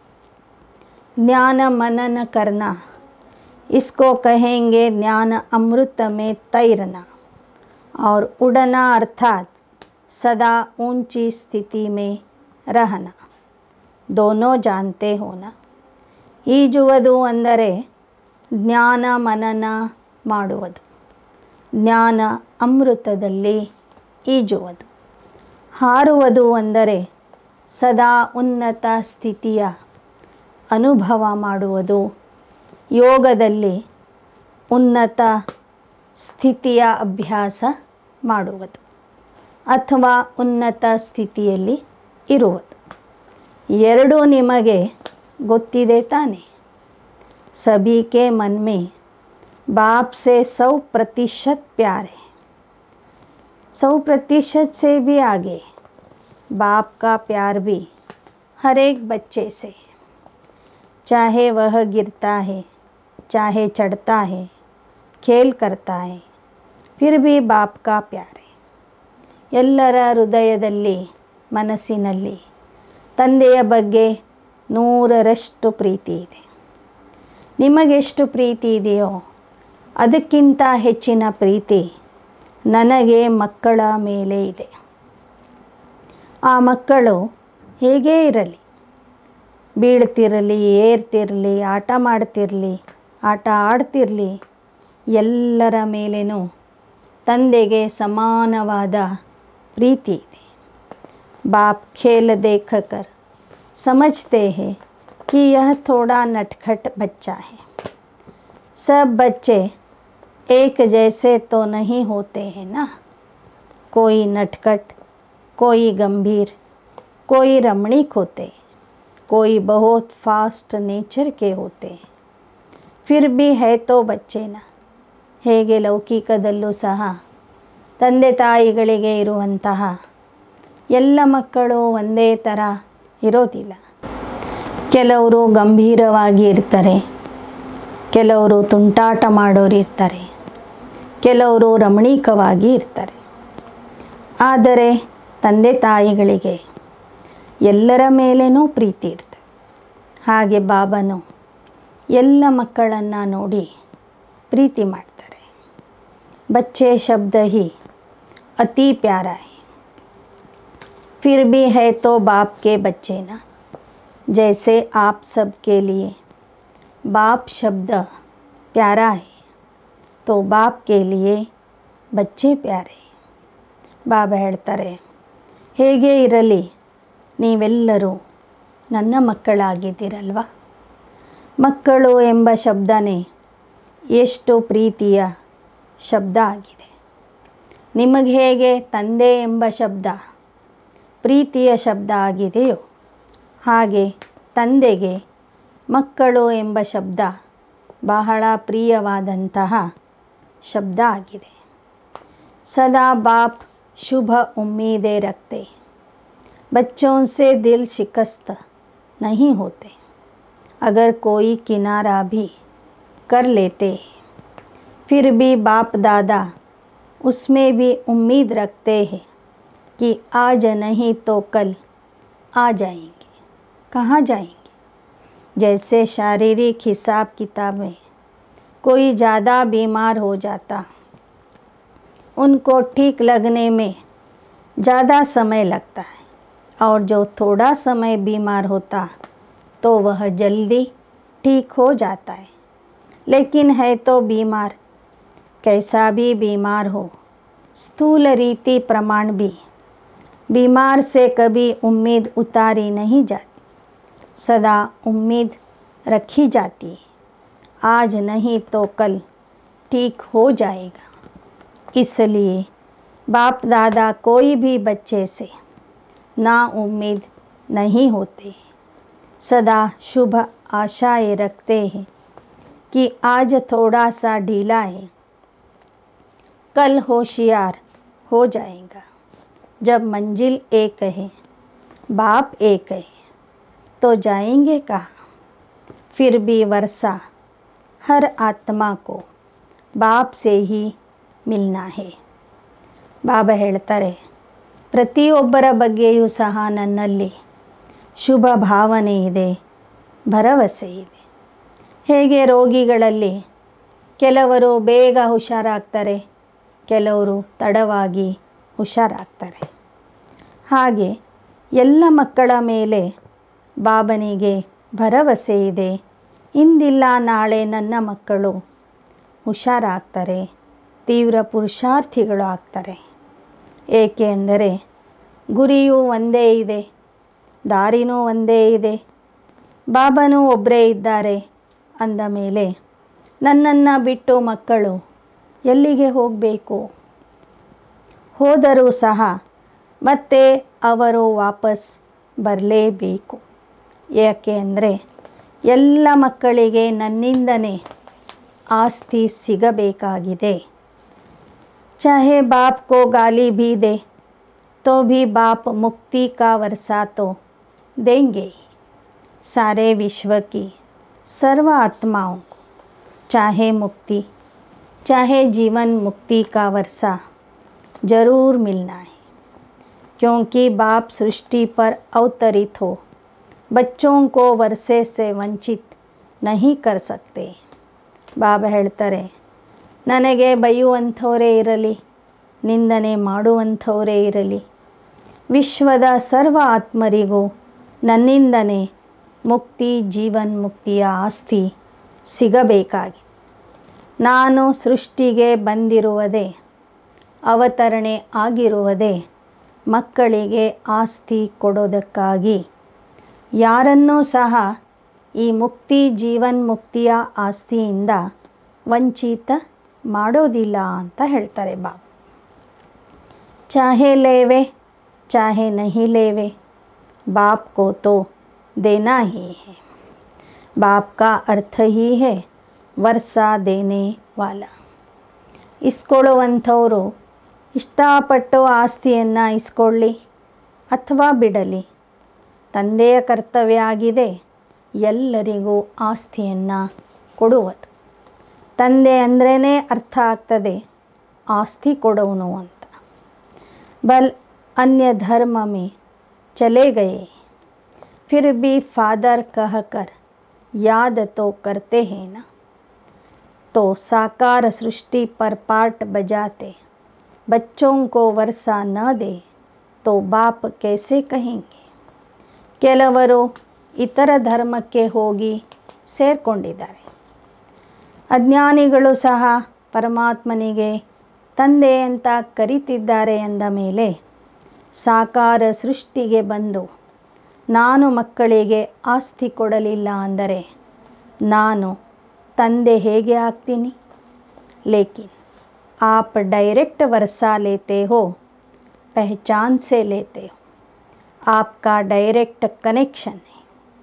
ज्ञान मनन करना, इसको कहेंगे ज्ञान अमृत में तैरना. और उड़ना अर्थात सदा ऊंची स्थिति में रहना. दोनों जानते हो ना. ಈಜುವುದು ಅಂದರೆ ಜ್ಞಾನ ಮನನ ಮಾಡುವುದು, ಜ್ಞಾನ ಅಮೃತದಲ್ಲಿ ಈಜುವುದು. ಹಾರುವುದು ಅಂದರೆ ಸದಾ ಉನ್ನತ ಸ್ಥಿತಿಯ ಅನುಭವ ಮಾಡುವುದು, ಯೋಗದಲ್ಲಿ ಉನ್ನತ ಸ್ಥಿತಿಯ ಅಭ್ಯಾಸ ಮಾಡುವುದು ಅಥವಾ ಉನ್ನತ ಸ್ಥಿತಿಯಲ್ಲಿ ಇರುವುದು. ಎರಡೂ ನಿಮಗೆ ಗೊತ್ತಿದೆ ತಾನೆ. सभी के मन में बाप से सौ प्रतिशत प्यार है. सौ प्रतिशत से भी आगे बाप का प्यार भी हर एक बच्चे से, चाहे वह गिरता है, चाहे चढ़ता है, खेल करता है, फिर भी बाप का प्यार है. ಎಲ್ಲರ ಹೃದಯದಲ್ಲಿ ಮನಸ್ಸಿನಲ್ಲಿ ತಂದೆಯ ಬಗ್ಗೆ ನೂರರಷ್ಟು ಪ್ರೀತಿ ಇದೆ. ನಿಮಗೆಷ್ಟು ಪ್ರೀತಿ ಇದೆಯೋ ಅದಕ್ಕಿಂತ ಹೆಚ್ಚಿನ ಪ್ರೀತಿ ನನಗೆ ಮಕ್ಕಳ ಮೇಲೆ ಇದೆ. ಆ ಮಕ್ಕಳು ಹೇಗೇ ಇರಲಿ, ಬೀಳ್ತಿರಲಿ, ಏರ್ತಿರಲಿ, ಆಟ ಮಾಡ್ತಿರಲಿ, ಆಟ ಆಡ್ತಿರಲಿ, ಎಲ್ಲರ ಮೇಲೇನೂ ತಂದೆಗೆ ಸಮಾನವಾದ ಪ್ರೀತಿ ಇದೆ. ಬಾಪ್ ಖೇಲ್ ದೇಖಕರ್ समझते हैं कि यह थोड़ा नटखट बच्चा है. सब बच्चे एक जैसे तो नहीं होते हैं ना. कोई नटखट, कोई गंभीर, कोई रमणीक होते, कोई बहुत फास्ट नेचर के होते हैं. फिर भी है तो बच्चे ना. ಹೇಗೆ ಲೌಕಿಕದಲ್ಲೂ ಸಹ ತಂದೆ ತಾಯಿಗಳಿಗೆ ಇರುವಂತಹ ಎಲ್ಲ ಮಕ್ಕಳು ಒಂದೇ ಥರ ಇರೋದಿಲ್ಲ. ಕೆಲವರು ಗಂಭೀರವಾಗಿ ಇರ್ತಾರೆ, ಕೆಲವರು ತುಂಟಾಟ ಮಾಡೋರು ಇರ್ತಾರೆ, ಕೆಲವರು ರಮಣೀಕವಾಗಿ ಇರ್ತಾರೆ. ಆದರೆ ತಂದೆ ತಾಯಿಗಳಿಗೆ ಎಲ್ಲರ ಮೇಲೇನೂ ಪ್ರೀತಿ ಇರ್ತದೆ. ಹಾಗೆ ಬಾಬನು ಎಲ್ಲ ಮಕ್ಕಳನ್ನು ನೋಡಿ ಪ್ರೀತಿ ಮಾಡ್ತಾರೆ. ಬಚ್ಚೆ ಶಬ್ದ ಹಿ ಅತಿ ಪ್ಯಾರಾ है. फिर भी है तो बाप के बच्चे ना. जैसे आप सब के लिए बाप शब्द प्यारा है, तो बाप के लिए बच्चे प्यारे. ಬಾಬಾ ಹೇಳ್ತಾರೆ, ಹೇಗೆ ಇರಲಿ ನೀವೆಲ್ಲರೂ ನನ್ನ ಮಕ್ಕಳಾಗಿದ್ದೀರಲ್ವ. ಮಕ್ಕಳು ಎಂಬ ಶಬ್ದನೇ ಎಷ್ಟು ಪ್ರೀತಿಯ ಶಬ್ದ ಆಗಿದೆ. ನಿಮಗೆ ಹೇಗೆ ತಂದೆ ಎಂಬ ಶಬ್ದ ಪ್ರೀತಿಯ ಶಬ್ದ ಆಗಿದೆಯೋ, ಹಾಗೆ ತಂದೆಗೆ ಮಕ್ಕಳು ಎಂಬ ಶಬ್ದ ಬಹಳ ಪ್ರಿಯವಾದಂತಹ ಶಬ್ದ ಆಗಿದೆ. सदा बाप शुभ उम्मीदें रखते, बच्चों से दिल शिकस्त नहीं होते. अगर कोई किनारा भी कर लेते, फिर भी बाप दादा उसमें भी उम्मीद रखते हैं कि आज नहीं तो कल आ जाएंगे. कहाँ जाएंगे? जैसे शारीरिक हिसाब किताब में कोई ज़्यादा बीमार हो जाता, उनको ठीक लगने में ज़्यादा समय लगता है, और जो थोड़ा समय बीमार होता तो वह जल्दी ठीक हो जाता है. लेकिन है तो बीमार, कैसा भी बीमार हो, स्थूल रीति प्रमाण भी बीमार से कभी उम्मीद उतारी नहीं जाती. सदा उम्मीद रखी जाती है, आज नहीं तो कल ठीक हो जाएगा. इसलिए बाप दादा कोई भी बच्चे से ना उम्मीद नहीं होते. सदा शुभ आशाएं रखते हैं कि आज थोड़ा सा ढीला है, कल होशियार हो जाएगा. जब मंजिल एक है, बाप एक है, तो जाएंगे कहाँ. फिर भी वर्षा हर आत्मा को बाप से ही ಮಿಲ್ನಾ ಹೇ. ಬಾಬಾ ಹೇಳ್ತಾರೆ, ಪ್ರತಿಯೊಬ್ಬರ ಬಗ್ಗೆಯೂ ಸಹ ನನ್ನಲ್ಲಿ ಶುಭ ಭಾವನೆ ಇದೆ, ಭರವಸೆ ಇದೆ. ಹೇಗೆ ರೋಗಿಗಳಲ್ಲಿ ಕೆಲವರು ಬೇಗ ಹುಷಾರಾಗ್ತಾರೆ, ಕೆಲವರು ತಡವಾಗಿ ಹುಷಾರಾಗ್ತಾರೆ, ಹಾಗೆ ಎಲ್ಲ ಮಕ್ಕಳ ಮೇಲೆ ಬಾಬನಿಗೆ ಭರವಸೆ ಇದೆ. ಇಂದಿಲ್ಲ ನಾಳೆ ನನ್ನ ಮಕ್ಕಳು ಹುಷಾರಾಗ್ತಾರೆ, ತೀವ್ರ ಪುರುಷಾರ್ಥಿಗಳು ಆಗ್ತಾರೆ. ಏಕೆ ಅಂದರೆ ಗುರಿಯೂ ಒಂದೇ ಇದೆ, ದಾರಿನೂ ಒಂದೇ ಇದೆ, ಬಾಬನೂ ಒಬ್ಬರೇ ಇದ್ದಾರೆ ಅಂದ ಮೇಲೆ ನನ್ನನ್ನು ಬಿಟ್ಟು ಮಕ್ಕಳು ಎಲ್ಲಿಗೆ ಹೋಗಬೇಕು? ಹೋದರೂ ಸಹ ಮತ್ತೆ ಅವರು ವಾಪಸ್ ಬರಲೇಬೇಕು. ಏಕೆ ಅಂದರೆ ಎಲ್ಲ ಮಕ್ಕಳಿಗೆ ನನ್ನಿಂದನೇ ಆಸ್ತಿ ಸಿಗಬೇಕಾಗಿದೆ. चाहे बाप को गाली भी दे तो भी बाप मुक्ति का वर्षा तो देंगे ही. सारे विश्व की सर्व आत्माओं को चाहे मुक्ति चाहे जीवन मुक्ति का वर्षा जरूर मिलना है. क्योंकि बाप सृष्टि पर अवतरित हो बच्चों को वर्षे से वंचित नहीं कर सकते. ಬಾಬಾ ಹೇಳ್ತಾರೆ, ನನಗೆ ಬೈಯುವಂಥವರೇ ಇರಲಿ, ನಿಂದನೆ ಮಾಡುವಂಥವರೇ ಇರಲಿ, ವಿಶ್ವದ ಸರ್ವ ಆತ್ಮರಿಗೂ ನನ್ನಿಂದನೇ ಮುಕ್ತಿ ಜೀವನ್ಮುಕ್ತಿಯ ಆಸ್ತಿ ಸಿಗಬೇಕಾಗಿ ನಾನು ಸೃಷ್ಟಿಗೆ ಬಂದಿರುವುದೇ, ಅವತರಣೆ ಆಗಿರುವುದೇ ಮಕ್ಕಳಿಗೆ ಆಸ್ತಿ ಕೊಡೋದಕ್ಕಾಗಿ. ಯಾರನ್ನೂ ಸಹ ಈ ಮುಕ್ತಿ ಜೀವನ್ಮುಕ್ತಿಯ ಆಸ್ತಿಯಿಂದ ವಂಚಿತ ಮಾಡೋದಿಲ್ಲ ಅಂತ ಹೇಳ್ತಾರೆ ಬಾಬಾ. ಚಾಹೆ ಲೇವೆ ಚಾಹೆ ನಹಿ ಲೇವೆ, बाप को तो देना ही है. बाप का अर्थ ही है वर्षा देने वाला. ಇಸ್ಕೊಳ್ಳುವಂಥವರು ಇಷ್ಟಪಟ್ಟು ಆಸ್ತಿಯನ್ನು ಇಸ್ಕೊಳ್ಳಿ ಅಥವಾ ಬಿಡಲಿ, ತಂದೆಯ ಕರ್ತವ್ಯ ಆಗಿದೆ ಎಲ್ಲರಿಗೂ ಆಸ್ತಿಯನ್ನು ಕೊಡುವುದು. ತಂದೆ ಅಂದ್ರೇ ಅರ್ಥ ಆಗ್ತದೆ ಆಸ್ತಿ ಕೊಡೋನು ಅಂತ. ಬಲ್ अन्य धर्म में चले गए फिर भी फादर कहकर याद तो करते हैं ना. तो साकार सृष्टि पर पार्ट बजाते बच्चों को वर्षा न दे तो बाप कैसे कहेंगे. ಕೆಲವರು ಇತರ ಧರ್ಮಕ್ಕೆ ಹೋಗಿ ಸೇರಿಕೊಂಡಿದ್ದಾರೆ. ಅಜ್ಞಾನಿಗಳು ಸಹ ಪರಮಾತ್ಮನಿಗೆ ತಂದೆ ಅಂತ ಕರೀತಿದ್ದಾರೆ ಅಂದ ಮೇಲೆ ಸಾಕಾರ ಸೃಷ್ಟಿಗೆ ಬಂದು ನಾನು ಮಕ್ಕಳಿಗೆ ಆಸ್ತಿ ಕೊಡಲಿಲ್ಲ ಅಂದರೆ ನಾನು ತಂದೆ ಹೇಗೆ ಆಗ್ತೀನಿ. ಲೇಕಿನ್ आप डायरेक्ट वर्षा लेते हो, पहचान से लेते हो, आपका डायरेक्ट कनेಕ್ಷನ್ है.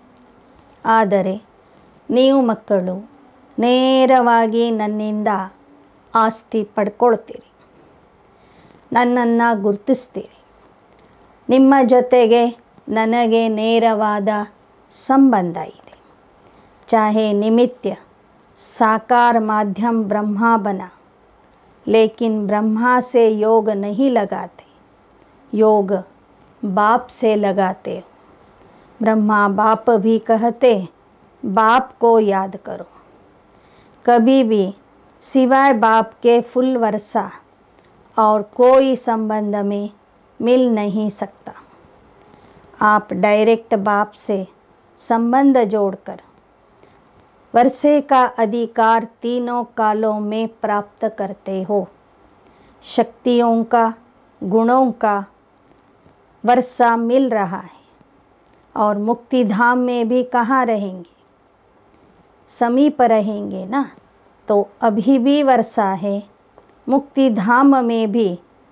ಆದರೆ ನೀವು ಮಕ್ಕಳು ನೇರವಾಗಿ ನನ್ನಿಂದ ಆಸ್ತಿ ಪಡ್ಕೊಳ್ತೀರಿ, ನನ್ನನ್ನು ಗುರುತಿಸ್ತೀರಿ. ನಿಮ್ಮ ಜೊತೆಗೆ ನನಗೆ ನೇರವಾದ ಸಂಬಂಧ ಇದೆ. ಚಾಹೆ ನಿಮಿತ್ಯ साकार माध्यम ब्रह्मा बना, लेकिन ब्रह्मा से योग नहीं लगाते, योग बाप से लगाते हो. ब्रह्मा बाप भी कहते बाप को याद करो. कभी भी सिवाय बाप के फुल वर्षा और कोई संबंध में मिल नहीं सकता. आप डायरेक्ट बाप से संबंध जोड़कर वर्षे का अधिकार तीनों कालों में प्राप्त करते हो. शक्तियों का गुणों का वर्षा मिल रहा है और मुक्ति धाम में भी कहाँ रहेंगे, समीप रहेंगे ना. तो अभी भी वर्षा है, मुक्ति धाम में भी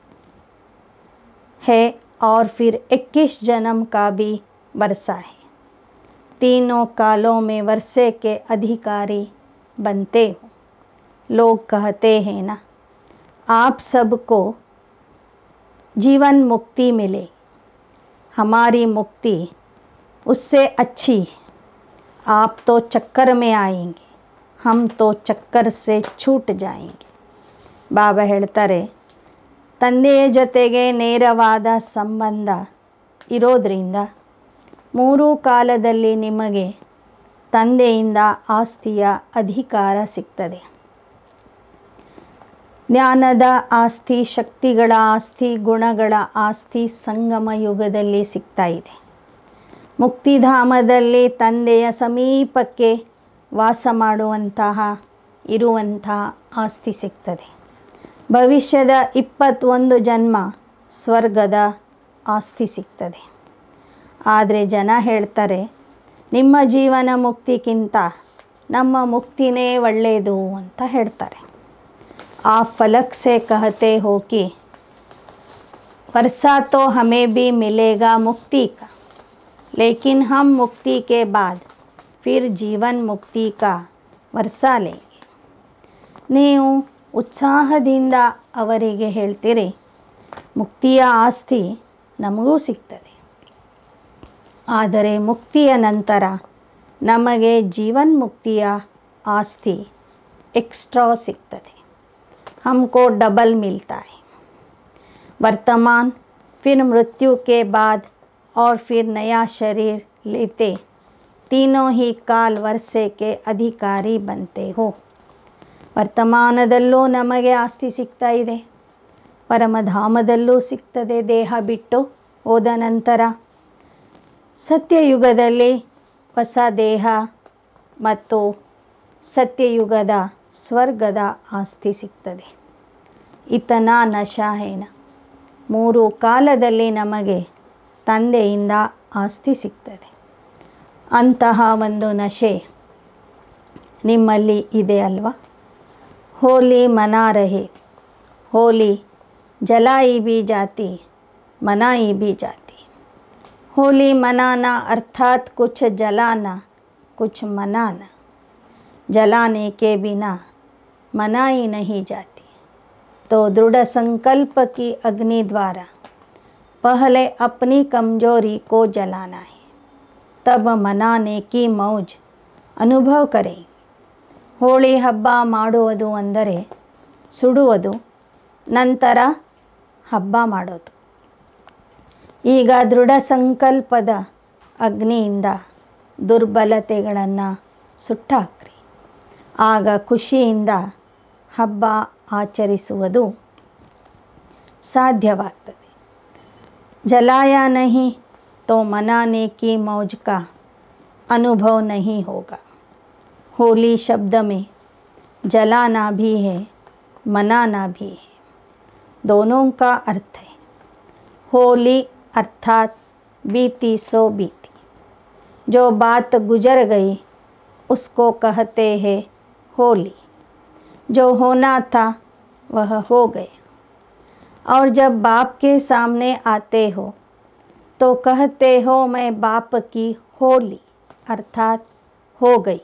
है और फिर इक्कीस जन्म का भी वर्षा है. तीनों कालों में वर्षे के अधिकारी बनते हो. लोग कहते हैं ना आप सबको जीवन मुक्ति मिले, हमारी मुक्ति उससे अच्छी. आप तो चक्कर में आएंगे, हम तो चक्कर से छूट जाएंगे. ಬಾಬಾ ಹೇಳ್ತಾರೆ ತಂದೆಯ ಜೊತೆಗೆ ನೇರವಾದ ಸಂಬಂಧ ಇರೋದ್ರಿಂದ ಮೂರು ಕಾಲದಲ್ಲಿ ನಿಮಗೆ ತಂದೆಯಿಂದ ಆಸ್ತಿಯ ಅಧಿಕಾರ ಸಿಗ್ತದೆ. ಜ್ಞಾನದ ಆಸ್ತಿ, ಶಕ್ತಿಗಳ ಆಸ್ತಿ, ಗುಣಗಳ ಆಸ್ತಿ ಸಂಗಮ ಯುಗದಲ್ಲಿ ಸಿಗ್ತಾ ಇದೆ. ಮುಕ್ತಿಧಾಮದಲ್ಲಿ ತಂದೆಯ ಸಮೀಪಕ್ಕೆ ವಾಸ ಮಾಡುವಂತಹ ಇರುವಂತಹ ಆಸ್ತಿ ಸಿಗ್ತದೆ. ಭವಿಷ್ಯದ ಇಪ್ಪತ್ತೊಂದು ಜನ್ಮ ಸ್ವರ್ಗದ ಆಸ್ತಿ ಸಿಗ್ತದೆ. ಆದರೆ ಜನ ಹೇಳ್ತಾರೆ ನಿಮ್ಮ ಜೀವನ ಮುಕ್ತಿಗಿಂತ ನಮ್ಮ ಮುಕ್ತಿನೇ ಒಳ್ಳೆಯದು ಅಂತ ಹೇಳ್ತಾರೆ. ಆ ಫಲಕ್ ಸೆ ಕಹತೆ ಹೋ ಕಿ वर्षा तो हमें भी मिलेगा मुक्ति का, लेकिन हम मुक्ति के बाद फिर जीवन मुक्ति का वर्षा लेंगे. ನೀವು ಉತ್ಸಾಹದಿಂದ ಅವರಿಗೆ ಹೇಳ್ತೀರಿ ಮುಕ್ತಿಯ ಆಸ್ತಿ ನಮಗೂ ಸಿಗ್ತದೆ, ಆದರೆ ಮುಕ್ತಿಯ ನಂತರ ನಮಗೆ ಜೀವನ್ಮುಕ್ತಿಯ ಆಸ್ತಿ एक्स्ट्रा ಸಿಗ್ತದೆ. हमको डबल मिलता है. वर्तमान फिर मृत्यु के बाद और फिर नया शरीर लेते तीनों ही काल वर्षे के अधिकारी बनते हो. ವರ್ತಮಾನದಲ್ಲೂ ನಮಗೆ ಆಸ್ತಿ ಸಿಗ್ತಾ ಇದೆ, ಪರಮಧಾಮದಲ್ಲೂ ಸಿಗ್ತದೆ ದೇಹ ಬಿಟ್ಟು ಹೋದ ನಂತರ. ಸತ್ಯಯುಗದಲ್ಲಿ ಹೊಸ ದೇಹ ಮತ್ತು ಸತ್ಯಯುಗದ ಸ್ವರ್ಗದ ಆಸ್ತಿ ಸಿಗ್ತದೆ. ಇತನ ನಶಾಹೇನ, ಮೂರು ಕಾಲದಲ್ಲಿ ನಮಗೆ ತಂದೆಯಿಂದ ಆಸ್ತಿ ಸಿಗ್ತದೆ. ಅಂತಹ ಒಂದು ನಶೆ ನಿಮ್ಮಲ್ಲಿ ಇದೆ ಅಲ್ವಾ? ಹೋಲಿ ಮನಾ ರಹೆ, ಹೋಲಿ जलाई भी जाती मनाई भी जाती। होली मनाना अर्थात कुछ जलाना कुछ मनाना, जलाने के बिना मनाई नहीं जाती। तो दृढ़ संकल्प की अग्नि द्वारा पहले अपनी कमजोरी को जलाना है, तब मनाने की मौज अनुभव करें। ಹೋಳಿ ಹಬ್ಬ ಮಾಡುವುದು ಅಂದರೆ ಸುಡುವುದು, ನಂತರ ಹಬ್ಬ ಮಾಡೋದು. ಈಗ ದೃಢ ಸಂಕಲ್ಪದ ಅಗ್ನಿಯಿಂದ ದುರ್ಬಲತೆಗಳನ್ನು ಸುಟ್ಟಾಕ್ರಿ. ಆಗ ಖುಷಿಯಿಂದ ಹಬ್ಬ ಆಚರಿಸುವುದು ಸಾಧ್ಯವಾಗ್ತದೆ. जलाया नहीं तो मनाने की मौज का अनुभव नहीं होगा। होली शब्द में जलाना भी है मनाना भी है, दोनों का अर्थ है। होली अर्थात बीती सो बीती, जो बात गुजर गई उसको कहते हैं होली। जो होना था वह हो गया, और जब बाप के सामने आते हो तो कहते हो मैं बाप की होली अर्थात हो गई।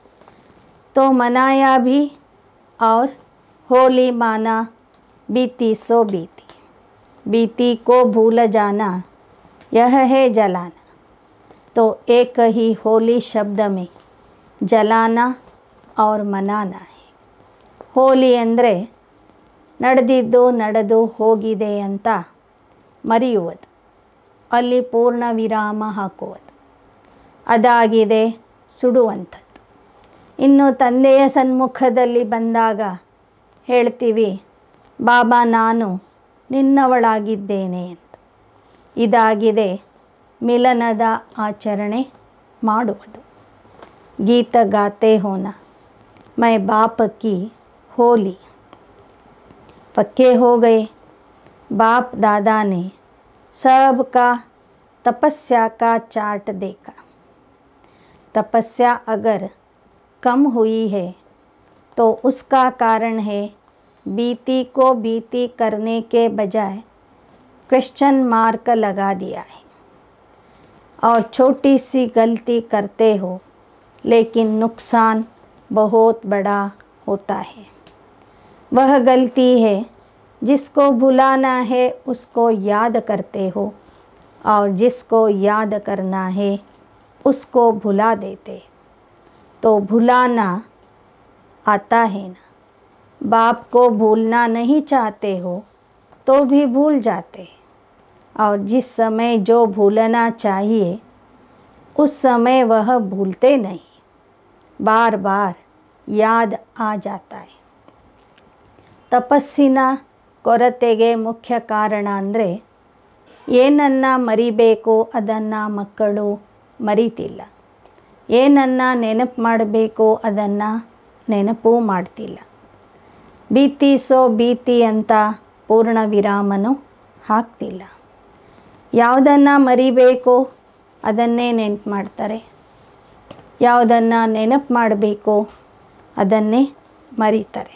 तो मनाया भी और होली माना बीती सो बीती। बीती को भूल जाना यह है जलाना। तो एक ही होली शब्द में जलाना और मनाना है। ಹೋಲಿ ಅಂದರೆ ನಡೆದಿದ್ದು ನಡೆದು ಹೋಗಿದೆ ಅಂತ ಮರೆಯುವುದು, ಅಲ್ಲಿ ಪೂರ್ಣ ವಿರಾಮ ಹಾಕುವುದು, ಅದಾಗಿದೆ ಸುಡುವಂಥದ್ದು. ಇನ್ನು ತಂದೆಯ ಸನ್ಮುಖದಲ್ಲಿ ಬಂದಾಗ ಹೇಳ್ತೀವಿ, ಬಾಬಾ ನಾನು ನಿನ್ನವಳಾಗಿದ್ದೇನೆ ಅಂತ. ಇದಾಗಿದೆ ಮಿಲನದ ಆಚರಣೆ ಮಾಡುವುದು. ಗೀತ ಗಾತೆ ಹೋನ मैं बाप की होली, पक्के हो गए। बाप दादा ने सबका तपस्या का चार्ट देखा। तपस्या अगर कम हुई है तो उसका कारण है बीती को बीती करने के बजाय क्वेश्चन मार्क लगा दिया है। और छोटी सी गलती करते हो लेकिन नुकसान बहुत बड़ा होता है। वह गलती है जिसको भुलाना है उसको याद करते हो, और जिसको याद करना है उसको भुला देते। तो भुलाना आता है ना। बाप को भूलना नहीं चाहते हो तो भी भूल जाते, और जिस समय जो भूलना चाहिए उस समय वह भूलते नहीं, बार बार याद आ जाता है। ತಪಸ್ಸಿನ ಕೊರತೆಗೆ ಮುಖ್ಯ ಕಾರಣ ಅಂದರೆ ಏನನ್ನು ಮರಿಬೇಕು ಅದನ್ನು ಮಕ್ಕಳು ಮರಿತಿಲ್ಲ, ಏನನ್ನು ನೆನಪು ಮಾಡಬೇಕು ಅದನ್ನು ನೆನಪು ಮಾಡ್ತಿಲ್ಲ. ಬೀತಿ ಸೋ ಬೀತಿ ಅಂತ ಪೂರ್ಣ ವಿರಾಮನೂ ಹಾಕ್ತಿಲ್ಲ. ಯಾವುದನ್ನು ಮರಿಬೇಕು ಅದನ್ನೇ ನೆನಪು ಮಾಡ್ತಾರೆ, ಯಾವುದನ್ನು ನೆನಪು ಮಾಡಬೇಕು ಅದನ್ನೇ ಮರೀತಾರೆ.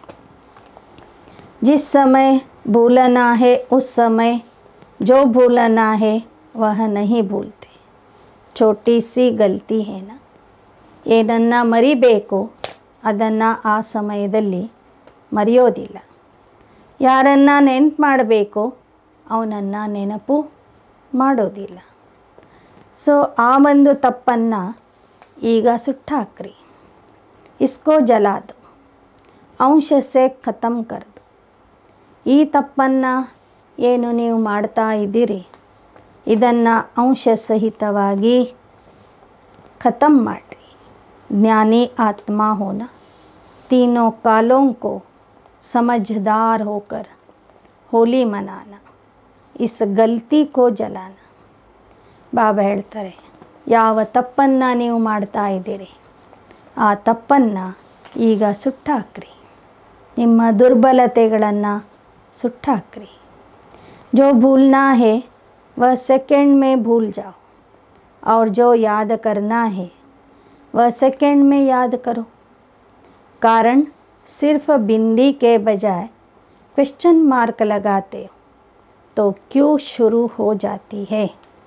जिस समय भूलना है उस समय जो भूलना है वह नहीं भूलते। छोटी सी गलती है ना. ಏನನ್ನು ಮರಿಬೇಕು ಅದನ್ನು ಆ ಸಮಯದಲ್ಲಿ ಮರೆಯೋದಿಲ್ಲ. ಯಾರನ್ನು ನೆನಪು ಮಾಡಬೇಕು ಅವನನ್ನು ನೆನಪು ಮಾಡೋದಿಲ್ಲ. ಸೊ ಆ ಒಂದು ತಪ್ಪನ್ನು ಈಗ ಸುಟ್ಟಾಕ್ರಿ. ಇಸ್ಕೋ ಜಲಾ ದೋ, ಅಂಶ ಸೆ ಖತಮ್ ಕರ್ ದೋ. ಈ ತಪ್ಪನ್ನು ಏನು ನೀವು ಮಾಡ್ತಾ ಇದ್ದೀರಿ ಇದನ್ನು ಅಂಶ ಸಹಿತವಾಗಿ ಖತಮ್ ಮಾಡಿರಿ. ಜ್ಞಾನಿ ಆತ್ಮ ಹೋನ, तीनों कालों को समझदार होकर होली मनाना, इस गलती को जलाना. ಬಾಬಾ ಹೇಳ್ತಾರೆ, ಯಾವ ತಪ್ಪನ್ನು ನೀವು ಮಾಡ್ತಾ ಇದ್ದೀರಿ ಆ ತಪ್ಪನ್ನು ಈಗ ಸುಟ್ಟಾಕ್ರಿ. ನಿಮ್ಮ ದುರ್ಬಲತೆಗಳನ್ನು ಸುಟ್ಟಾಕ್ರಿ. जो भूलना है वह सेकंड में भूल जाओ और जो याद करना है वह सेकंड में याद करो. कारण सिर्फ बिंदी के बजाय क्वेश्चन मार्क लगाते हो तो क्यों शुरू हो जाती है.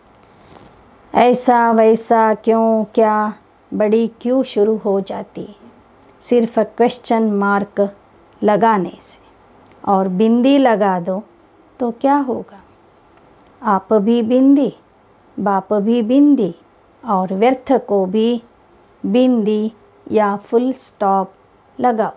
ऐसा वैसा क्यों क्या बड़ी क्यों शुरू हो जाती है सिर्फ क्वेश्चन मार्क लगाने से. और बिंदी लगा दो तो क्या होगा. आप भी बिंदी, बाप भी बिंदी और व्यर्थ को भी बिंदी या फुल स्टॉप लगाओ.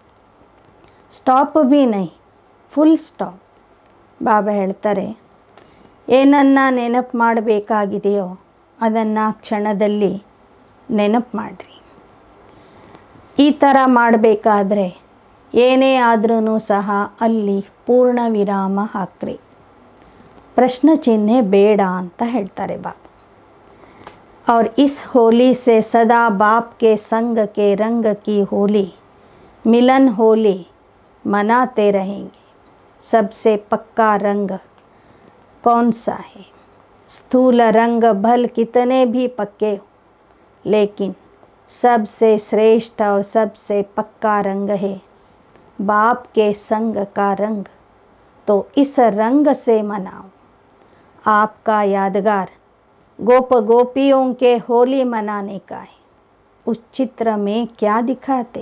ಸ್ಟಾಪ್ भी नहीं ಫುಲ್ ಸ್ಟಾಪ್. ಬಾಬಾ ಹೇಳ್ತಾರೆ, ಏನನ್ನು ನೆನಪು ಮಾಡಬೇಕಾಗಿದೆಯೋ ಅದನ್ನು ಕ್ಷಣದಲ್ಲಿ ನೆನಪು ಮಾಡಿರಿ. ಈ ಥರ ಮಾಡಬೇಕಾದ್ರೆ ಏನೇ ಆದ್ರೂ ಸಹ ಅಲ್ಲಿ ಪೂರ್ಣ ವಿರಾಮ ಹಾಕ್ರಿ. ಪ್ರಶ್ನೆ ಚಿಹ್ನೆ ಬೇಡ ಅಂತ ಹೇಳ್ತಾರೆ ಬಾಬಾ. और इस होली से सदा बाप के संग के रंग की होली मिलन होली मनाते रहेंगे. सबसे पक्का रंग कौन सा है. स्थूल रंग भल कितने भी पक्के हो लेकिन सबसे श्रेष्ठ और सबसे पक्का रंग है बाप के संग का रंग. तो इस रंग से मनाओ. आपका यादगार गोप गोपियों के होली मनाने का है. उस चित्र में क्या दिखाते.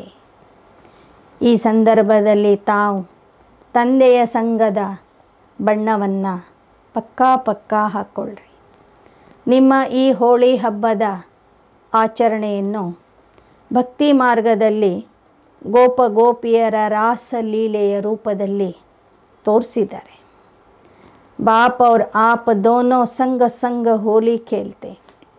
ಈ ಸಂದರ್ಭದಲ್ಲಿ ತಾವು ತಂದೆಯ ಸಂಗದ ಬಣ್ಣವನ್ನು ಪಕ್ಕಾ ಪಕ್ಕಾ ಹಾಕ್ಕೊಳ್ರಿ. ನಿಮ್ಮ ಈ ಹೋಳಿ ಹಬ್ಬದ ಆಚರಣೆಯನ್ನು ಭಕ್ತಿ ಮಾರ್ಗದಲ್ಲಿ ಗೋಪ ಗೋಪಿಯರ ರಾಸಲೀಲೆಯ ರೂಪದಲ್ಲಿ ತೋರಿಸಿದ್ದಾರೆ. बाप और आप दोनों संग संग होली खेलते.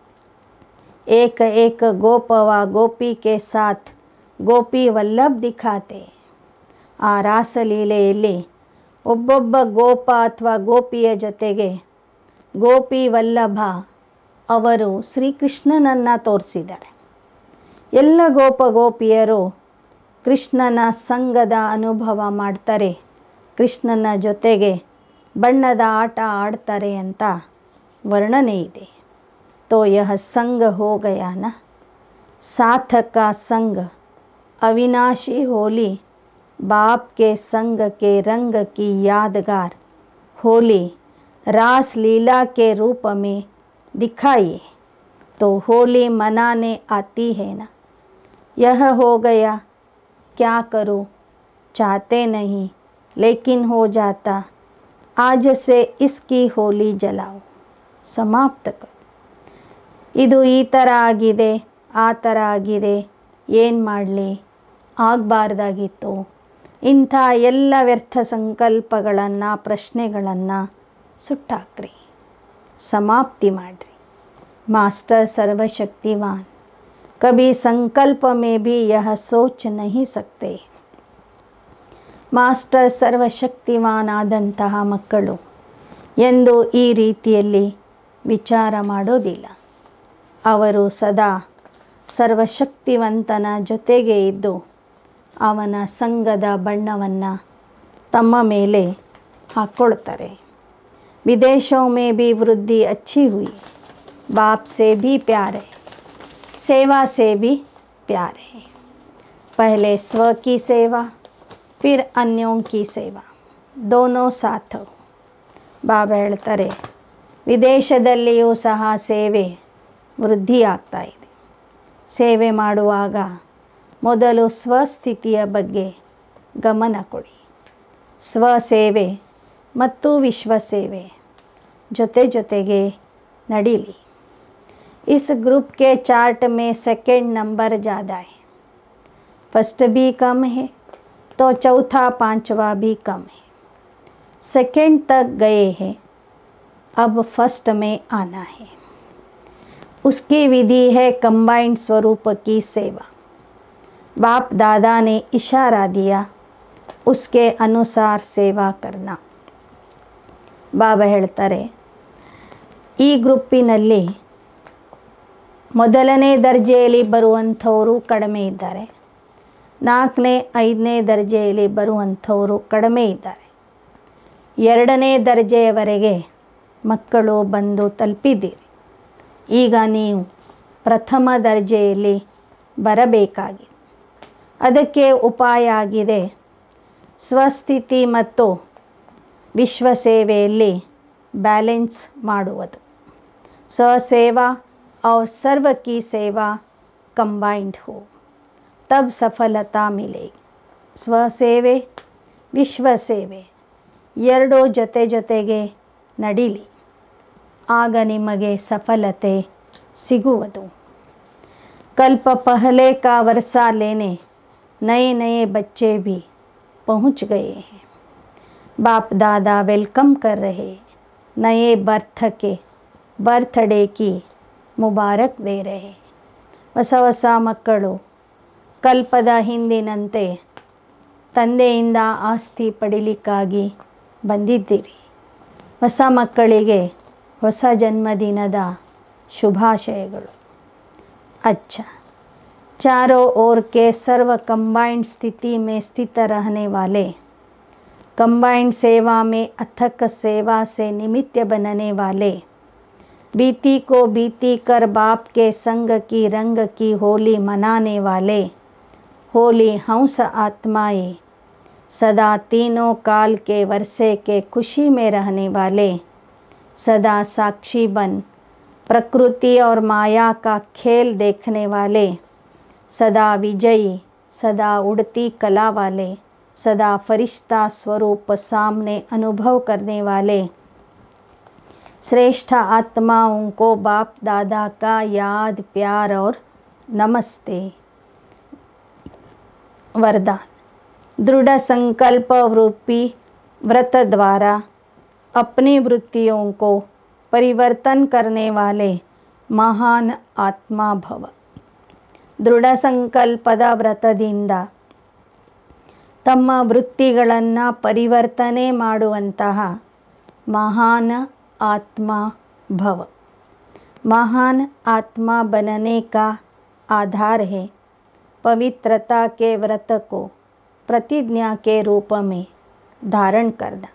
एक एक गोप व गोपी के साथ ಗೋಪಿ ವಲ್ಲಭ ದಿಖಾತೆ. ಆ ರಾಸಲೀಲೆಯಲ್ಲಿ ಒಬ್ಬೊಬ್ಬ ಗೋಪ ಅಥವಾ ಗೋಪಿಯ ಜೊತೆಗೆ ಗೋಪಿ ವಲ್ಲಭ ಅವರು ಶ್ರೀಕೃಷ್ಣನನ್ನು ತೋರಿಸಿದ್ದಾರೆ. ಎಲ್ಲ ಗೋಪ ಗೋಪಿಯರು ಕೃಷ್ಣನ ಸಂಗದ ಅನುಭವ ಮಾಡ್ತಾರೆ, ಕೃಷ್ಣನ ಜೊತೆಗೆ ಬಣ್ಣದ ಆಟ ಆಡ್ತಾರೆ ಅಂತ ವರ್ಣನೆ ಇದೆ. ತೋ ಯಹ ಸಂಗ ಹೋ ಗಯಾ ನ. साथ का संग अविनाशी होली बाप के संग के रंग की यादगार होली रास लीला के रूप में दिखाइए तो होली मनाने आती है ना. यह हो गया क्या करो चाहते नहीं लेकिन हो जाता. आज से इसकी होली जलाओ. समाप्त करो. ಇದು ಈ ಥರ ಆಗಿದೆ, ಆ ಥರ ಆಗಿದೆ, ಏನು ಮಾಡಲಿ, ಆಗಬಾರ್ದಾಗಿತ್ತು, ಇಂಥ ಎಲ್ಲ ವ್ಯರ್ಥ ಸಂಕಲ್ಪಗಳನ್ನು ಪ್ರಶ್ನೆಗಳನ್ನು ಸುಟ್ಟಾಕ್ರಿ, ಸಮಾಪ್ತಿ ಮಾಡಿರಿ. ಮಾಸ್ಟರ್ ಸರ್ವಶಕ್ತಿವಾನ್ ಕಭಿ ಸಂಕಲ್ಪ ಮೇ ಭಿ ಯಹ ಸೋಚ ನಹಿ ಸಕ್ತೆ. ಮಾಸ್ಟರ್ ಸರ್ವಶಕ್ತಿವಾನ್ ಆದಂತಹ ಮಕ್ಕಳು ಎಂದು ಈ ರೀತಿಯಲ್ಲಿ ವಿಚಾರ ಮಾಡೋದಿಲ್ಲ. ಅವರು ಸದಾ ಸರ್ವಶಕ್ತಿವಂತನ ಜೊತೆಗೆ ಇದ್ದು ಅವನ ಸಂಗದ ಬಣ್ಣವನ್ನು ತಮ್ಮ ಮೇಲೆ ಹಾಕ್ಕೊಳ್ತಾರೆ. ವಿದೇಶೋं में भी वृद्धि अच्छी हुई. बाप से भी प्यार है, सेवा से भी प्यार है. पहले स्व की सेवा फिर अन्यों की सेवा दोनों साथ हो. ಬಾಬಾ ಹೇಳ್ತಾರೆ, ವಿದೇಶದಲ್ಲಿಯೂ ಸಹ ಸೇವೆ ವೃದ್ಧಿ ಆಗ್ತಾ ಇದೆ. ಸೇವೆ ಮಾಡುವಾಗ ಮೊದಲು ಸ್ವಸ್ಥಿತಿಯ ಬಗ್ಗೆ ಗಮನ ಕೊಡಿ. ಸ್ವಸೇವೆ ಮತ್ತು ವಿಶ್ವಸೇವೆ ಜೊತೆ ಜೊತೆಗೆ ನಡೀಲಿ. इस ग्रुप के चार्ट में सेकंड नंबर ज़्यादा है. फर्स्ट भी कम है तो चौथा पांचवा भी कम है. सेकंड तक गए हैं, अब फर्स्ट में आना है. उसकी विधि है कंबाइंड स्वरूप की सेवा. बाप दादा ने इशारा दिया, उसके अनुसार सेवा करना. ಬಾಬಾ ಹೇಳ್ತಾರೆ, ಈ ಗ್ರೂಪಿನಲ್ಲಿ ಮೊದಲನೇ ದರ್ಜೆಯಲ್ಲಿ ಬರುವಂಥವರು ಕಡಿಮೆ ಇದ್ದಾರೆ, ನಾಲ್ಕನೇ ಐದನೇ ದರ್ಜೆಯಲ್ಲಿ ಬರುವಂಥವರು ಕಡಿಮೆ ಇದ್ದಾರೆ. ಎರಡನೇ ದರ್ಜೆಯವರೆಗೆ ಮಕ್ಕಳು ಬಂದು ತಲುಪಿದ್ದೀರಿ. ಈಗ ನೀವು ಪ್ರಥಮ ದರ್ಜೆಯಲ್ಲಿ ಬರಬೇಕಾಗಿದೆ. ಅದಕ್ಕೆ ಉಪಾಯ ಆಗಿದೆ ಸ್ವಸ್ಥಿತಿ ಮತ್ತು ವಿಶ್ವಸೇವೆಯಲ್ಲಿ ಬ್ಯಾಲೆನ್ಸ್ ಮಾಡುವುದು. ಸ್ವಸೇವಾ और सर्व की सेवा कंबाइंड हो तब सफलता मिलेगी. ಸ್ವಸೇವೆ ವಿಶ್ವ ಸೇವೆ ಎರಡೂ ಜೊತೆ ಜೊತೆಗೆ ನಡೀಲಿ, ಆಗ ನಿಮಗೆ ಸಫಲತೆ ಸಿಗುವುದು. कल्प पहले का वर्षा लेने नए नए बच्चे भी पहुंच गए हैं. बाप दादा वेलकम कर रहे, नए बर्थ के बर्थडे की ಮುಬಾರಕ್ ದೇ ರಹೆ. ಹೊಸ ಹೊಸ ಮಕ್ಕಳು ಕಲ್ಪದ ಹಿಂದಿನಂತೆ ತಂದೆಯಿಂದ ಆಸ್ತಿ ಪಡಿಲಿಕ್ಕಾಗಿ ಬಂದಿದ್ದೀರಿ. ಹೊಸ ಮಕ್ಕಳಿಗೆ ಹೊಸ ಜನ್ಮದಿನದ ಶುಭಾಶಯಗಳು. अच्छा, चारों ओर के सर्व कंबाइंड स्थिति में स्थित रहने वाले, कंबाइंड सेवा में अथक सेवा से निमित्त बनने वाले, बीती को बीती कर बाप के संग की रंग की होली मनाने वाले होली हंस आत्माएं, सदा तीनों काल के वर्षे के खुशी में रहने वाले, सदा साक्षी बन प्रकृति और माया का खेल देखने वाले, सदा विजयी सदा उड़ती कला वाले, सदा फरिश्ता स्वरूप सामने अनुभव करने वाले श्रेष्ठ आत्माओं को बाप दादा का याद प्यार और नमस्ते. वरदान. दृढ़ संकल्प रूपी व्रत द्वारा अपनी वृत्तियों को परिवर्तन करने वाले महान आत्मा भव. ದೃಢ ಸಂಕಲ್ಪದ ವ್ರತದಿಂದ ತಮ್ಮ ವೃತ್ತಿಗಳನ್ನು ಪರಿವರ್ತನೆ ಮಾಡುವಂತಹ महान आत्मा भव. महान आत्मा बनने का आधार है पवित्रता के व्रत को प्रतिज्ञा के रूप में धारण करना.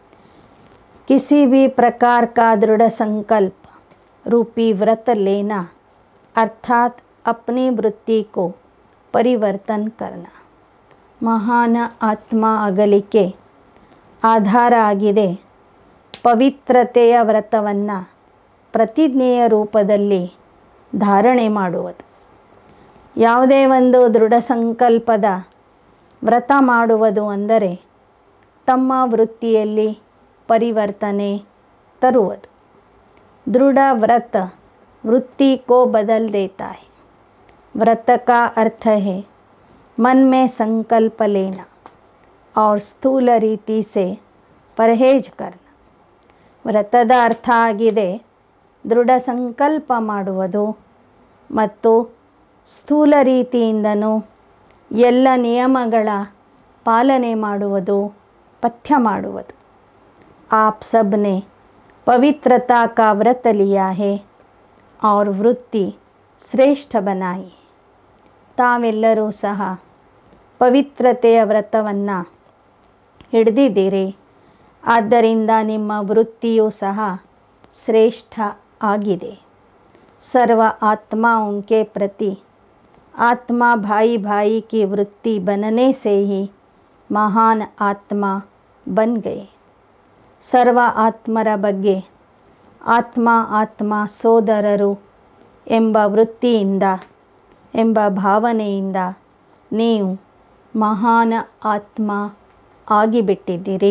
किसी भी प्रकार का दृढ़ संकल्प रूपी व्रत लेना अर्थात अपनी वृत्ति को परिवर्तन करना. महान आत्मा ಆಗಲಿಕ್ಕೆ ಆಧಾರ ಆಗಿದೆ ಪವಿತ್ರತೆಯ ವ್ರತವನ್ನು ಪ್ರತಿಜ್ಞೆಯ ರೂಪದಲ್ಲಿ ಧಾರಣೆ ಮಾಡುವುದು. ಯಾವುದೇ ಒಂದು ದೃಢ ಸಂಕಲ್ಪದ ವ್ರತ ಮಾಡುವುದು ಅಂದರೆ ತಮ್ಮ ವೃತ್ತಿಯಲ್ಲಿ ಪರಿವರ್ತನೆ ತರುವುದು. दृढ़ व्रत वृत्ति को बदल देता है. व्रत का अर्थ है मन में संकल्प लेना और स्थूल रीति से परहेज करना. ವ್ರತದ ಅರ್ಥ ಆಗಿದೆ ದೃಢ ಸಂಕಲ್ಪ ಮಾಡುವುದು ಮತ್ತು ಸ್ಥೂಲ ರೀತಿಯಿಂದನೂ ಎಲ್ಲ ನಿಯಮಗಳ ಪಾಲನೆ ಮಾಡುವುದು, ಪಥ್ಯ ಮಾಡುವುದು. आप सब ने पवित्रता का व्रत लिया है और वृत्ति श्रेष्ठ बनाई. ತಾವೆಲ್ಲರೂ ಸಹ ಪವಿತ್ರತೆಯ ವ್ರತವನ್ನು ಹಿಡಿದಿದ್ದೀರಿ. ಆದ್ದರಿಂದ ನಿಮ್ಮ ವೃತ್ತಿಯೂ ಸಹ ಶ್ರೇಷ್ಠ ಆಗಿದೆ. सर्व आत्माओं के प्रति आत्मा भाई भाई की वृत्ति बनने से ही महान आत्मा बन गए. ಸರ್ವ ಆತ್ಮರ ಬಗ್ಗೆ ಆತ್ಮ ಆತ್ಮ ಸೋದರರು ಎಂಬ ವೃತ್ತಿಯಿಂದ ಎಂಬ ಭಾವನೆಯಿಂದ ನೀವು ಮಹಾನ ಆತ್ಮ ಆಗಿಬಿಟ್ಟಿದ್ದೀರಿ.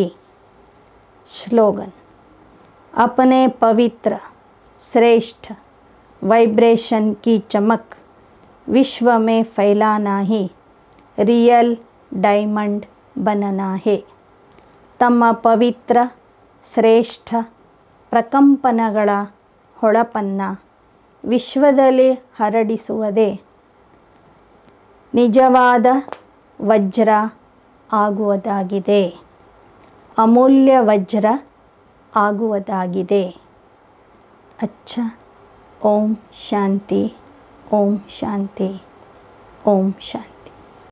श्लोगन. अपने पवित्र श्रेष्ठ वाइब्रेशन की चमक विश्व में फैलाना ही रियल डायमंड बनना है. तಮ್ಮ ಪವಿತ್ರ ಶ್ರೇಷ್ಠ ಪ್ರಕಂಪನಗಳ ಹೊಳಪನ್ನು ವಿಶ್ವದಲ್ಲಿ ಹರಡಿಸುವುದೇ ನಿಜವಾದ ವಜ್ರ ಆಗುವುದಾಗಿದೆ, ಅಮೂಲ್ಯ ವಜ್ರ ಆಗುವುದಾಗಿದೆ. ಅಚ್ಚ. ಓಂ ಶಾಂತಿ ಓಂ ಶಾಂತಿ, ಓಂ ಶಾಂತಿ.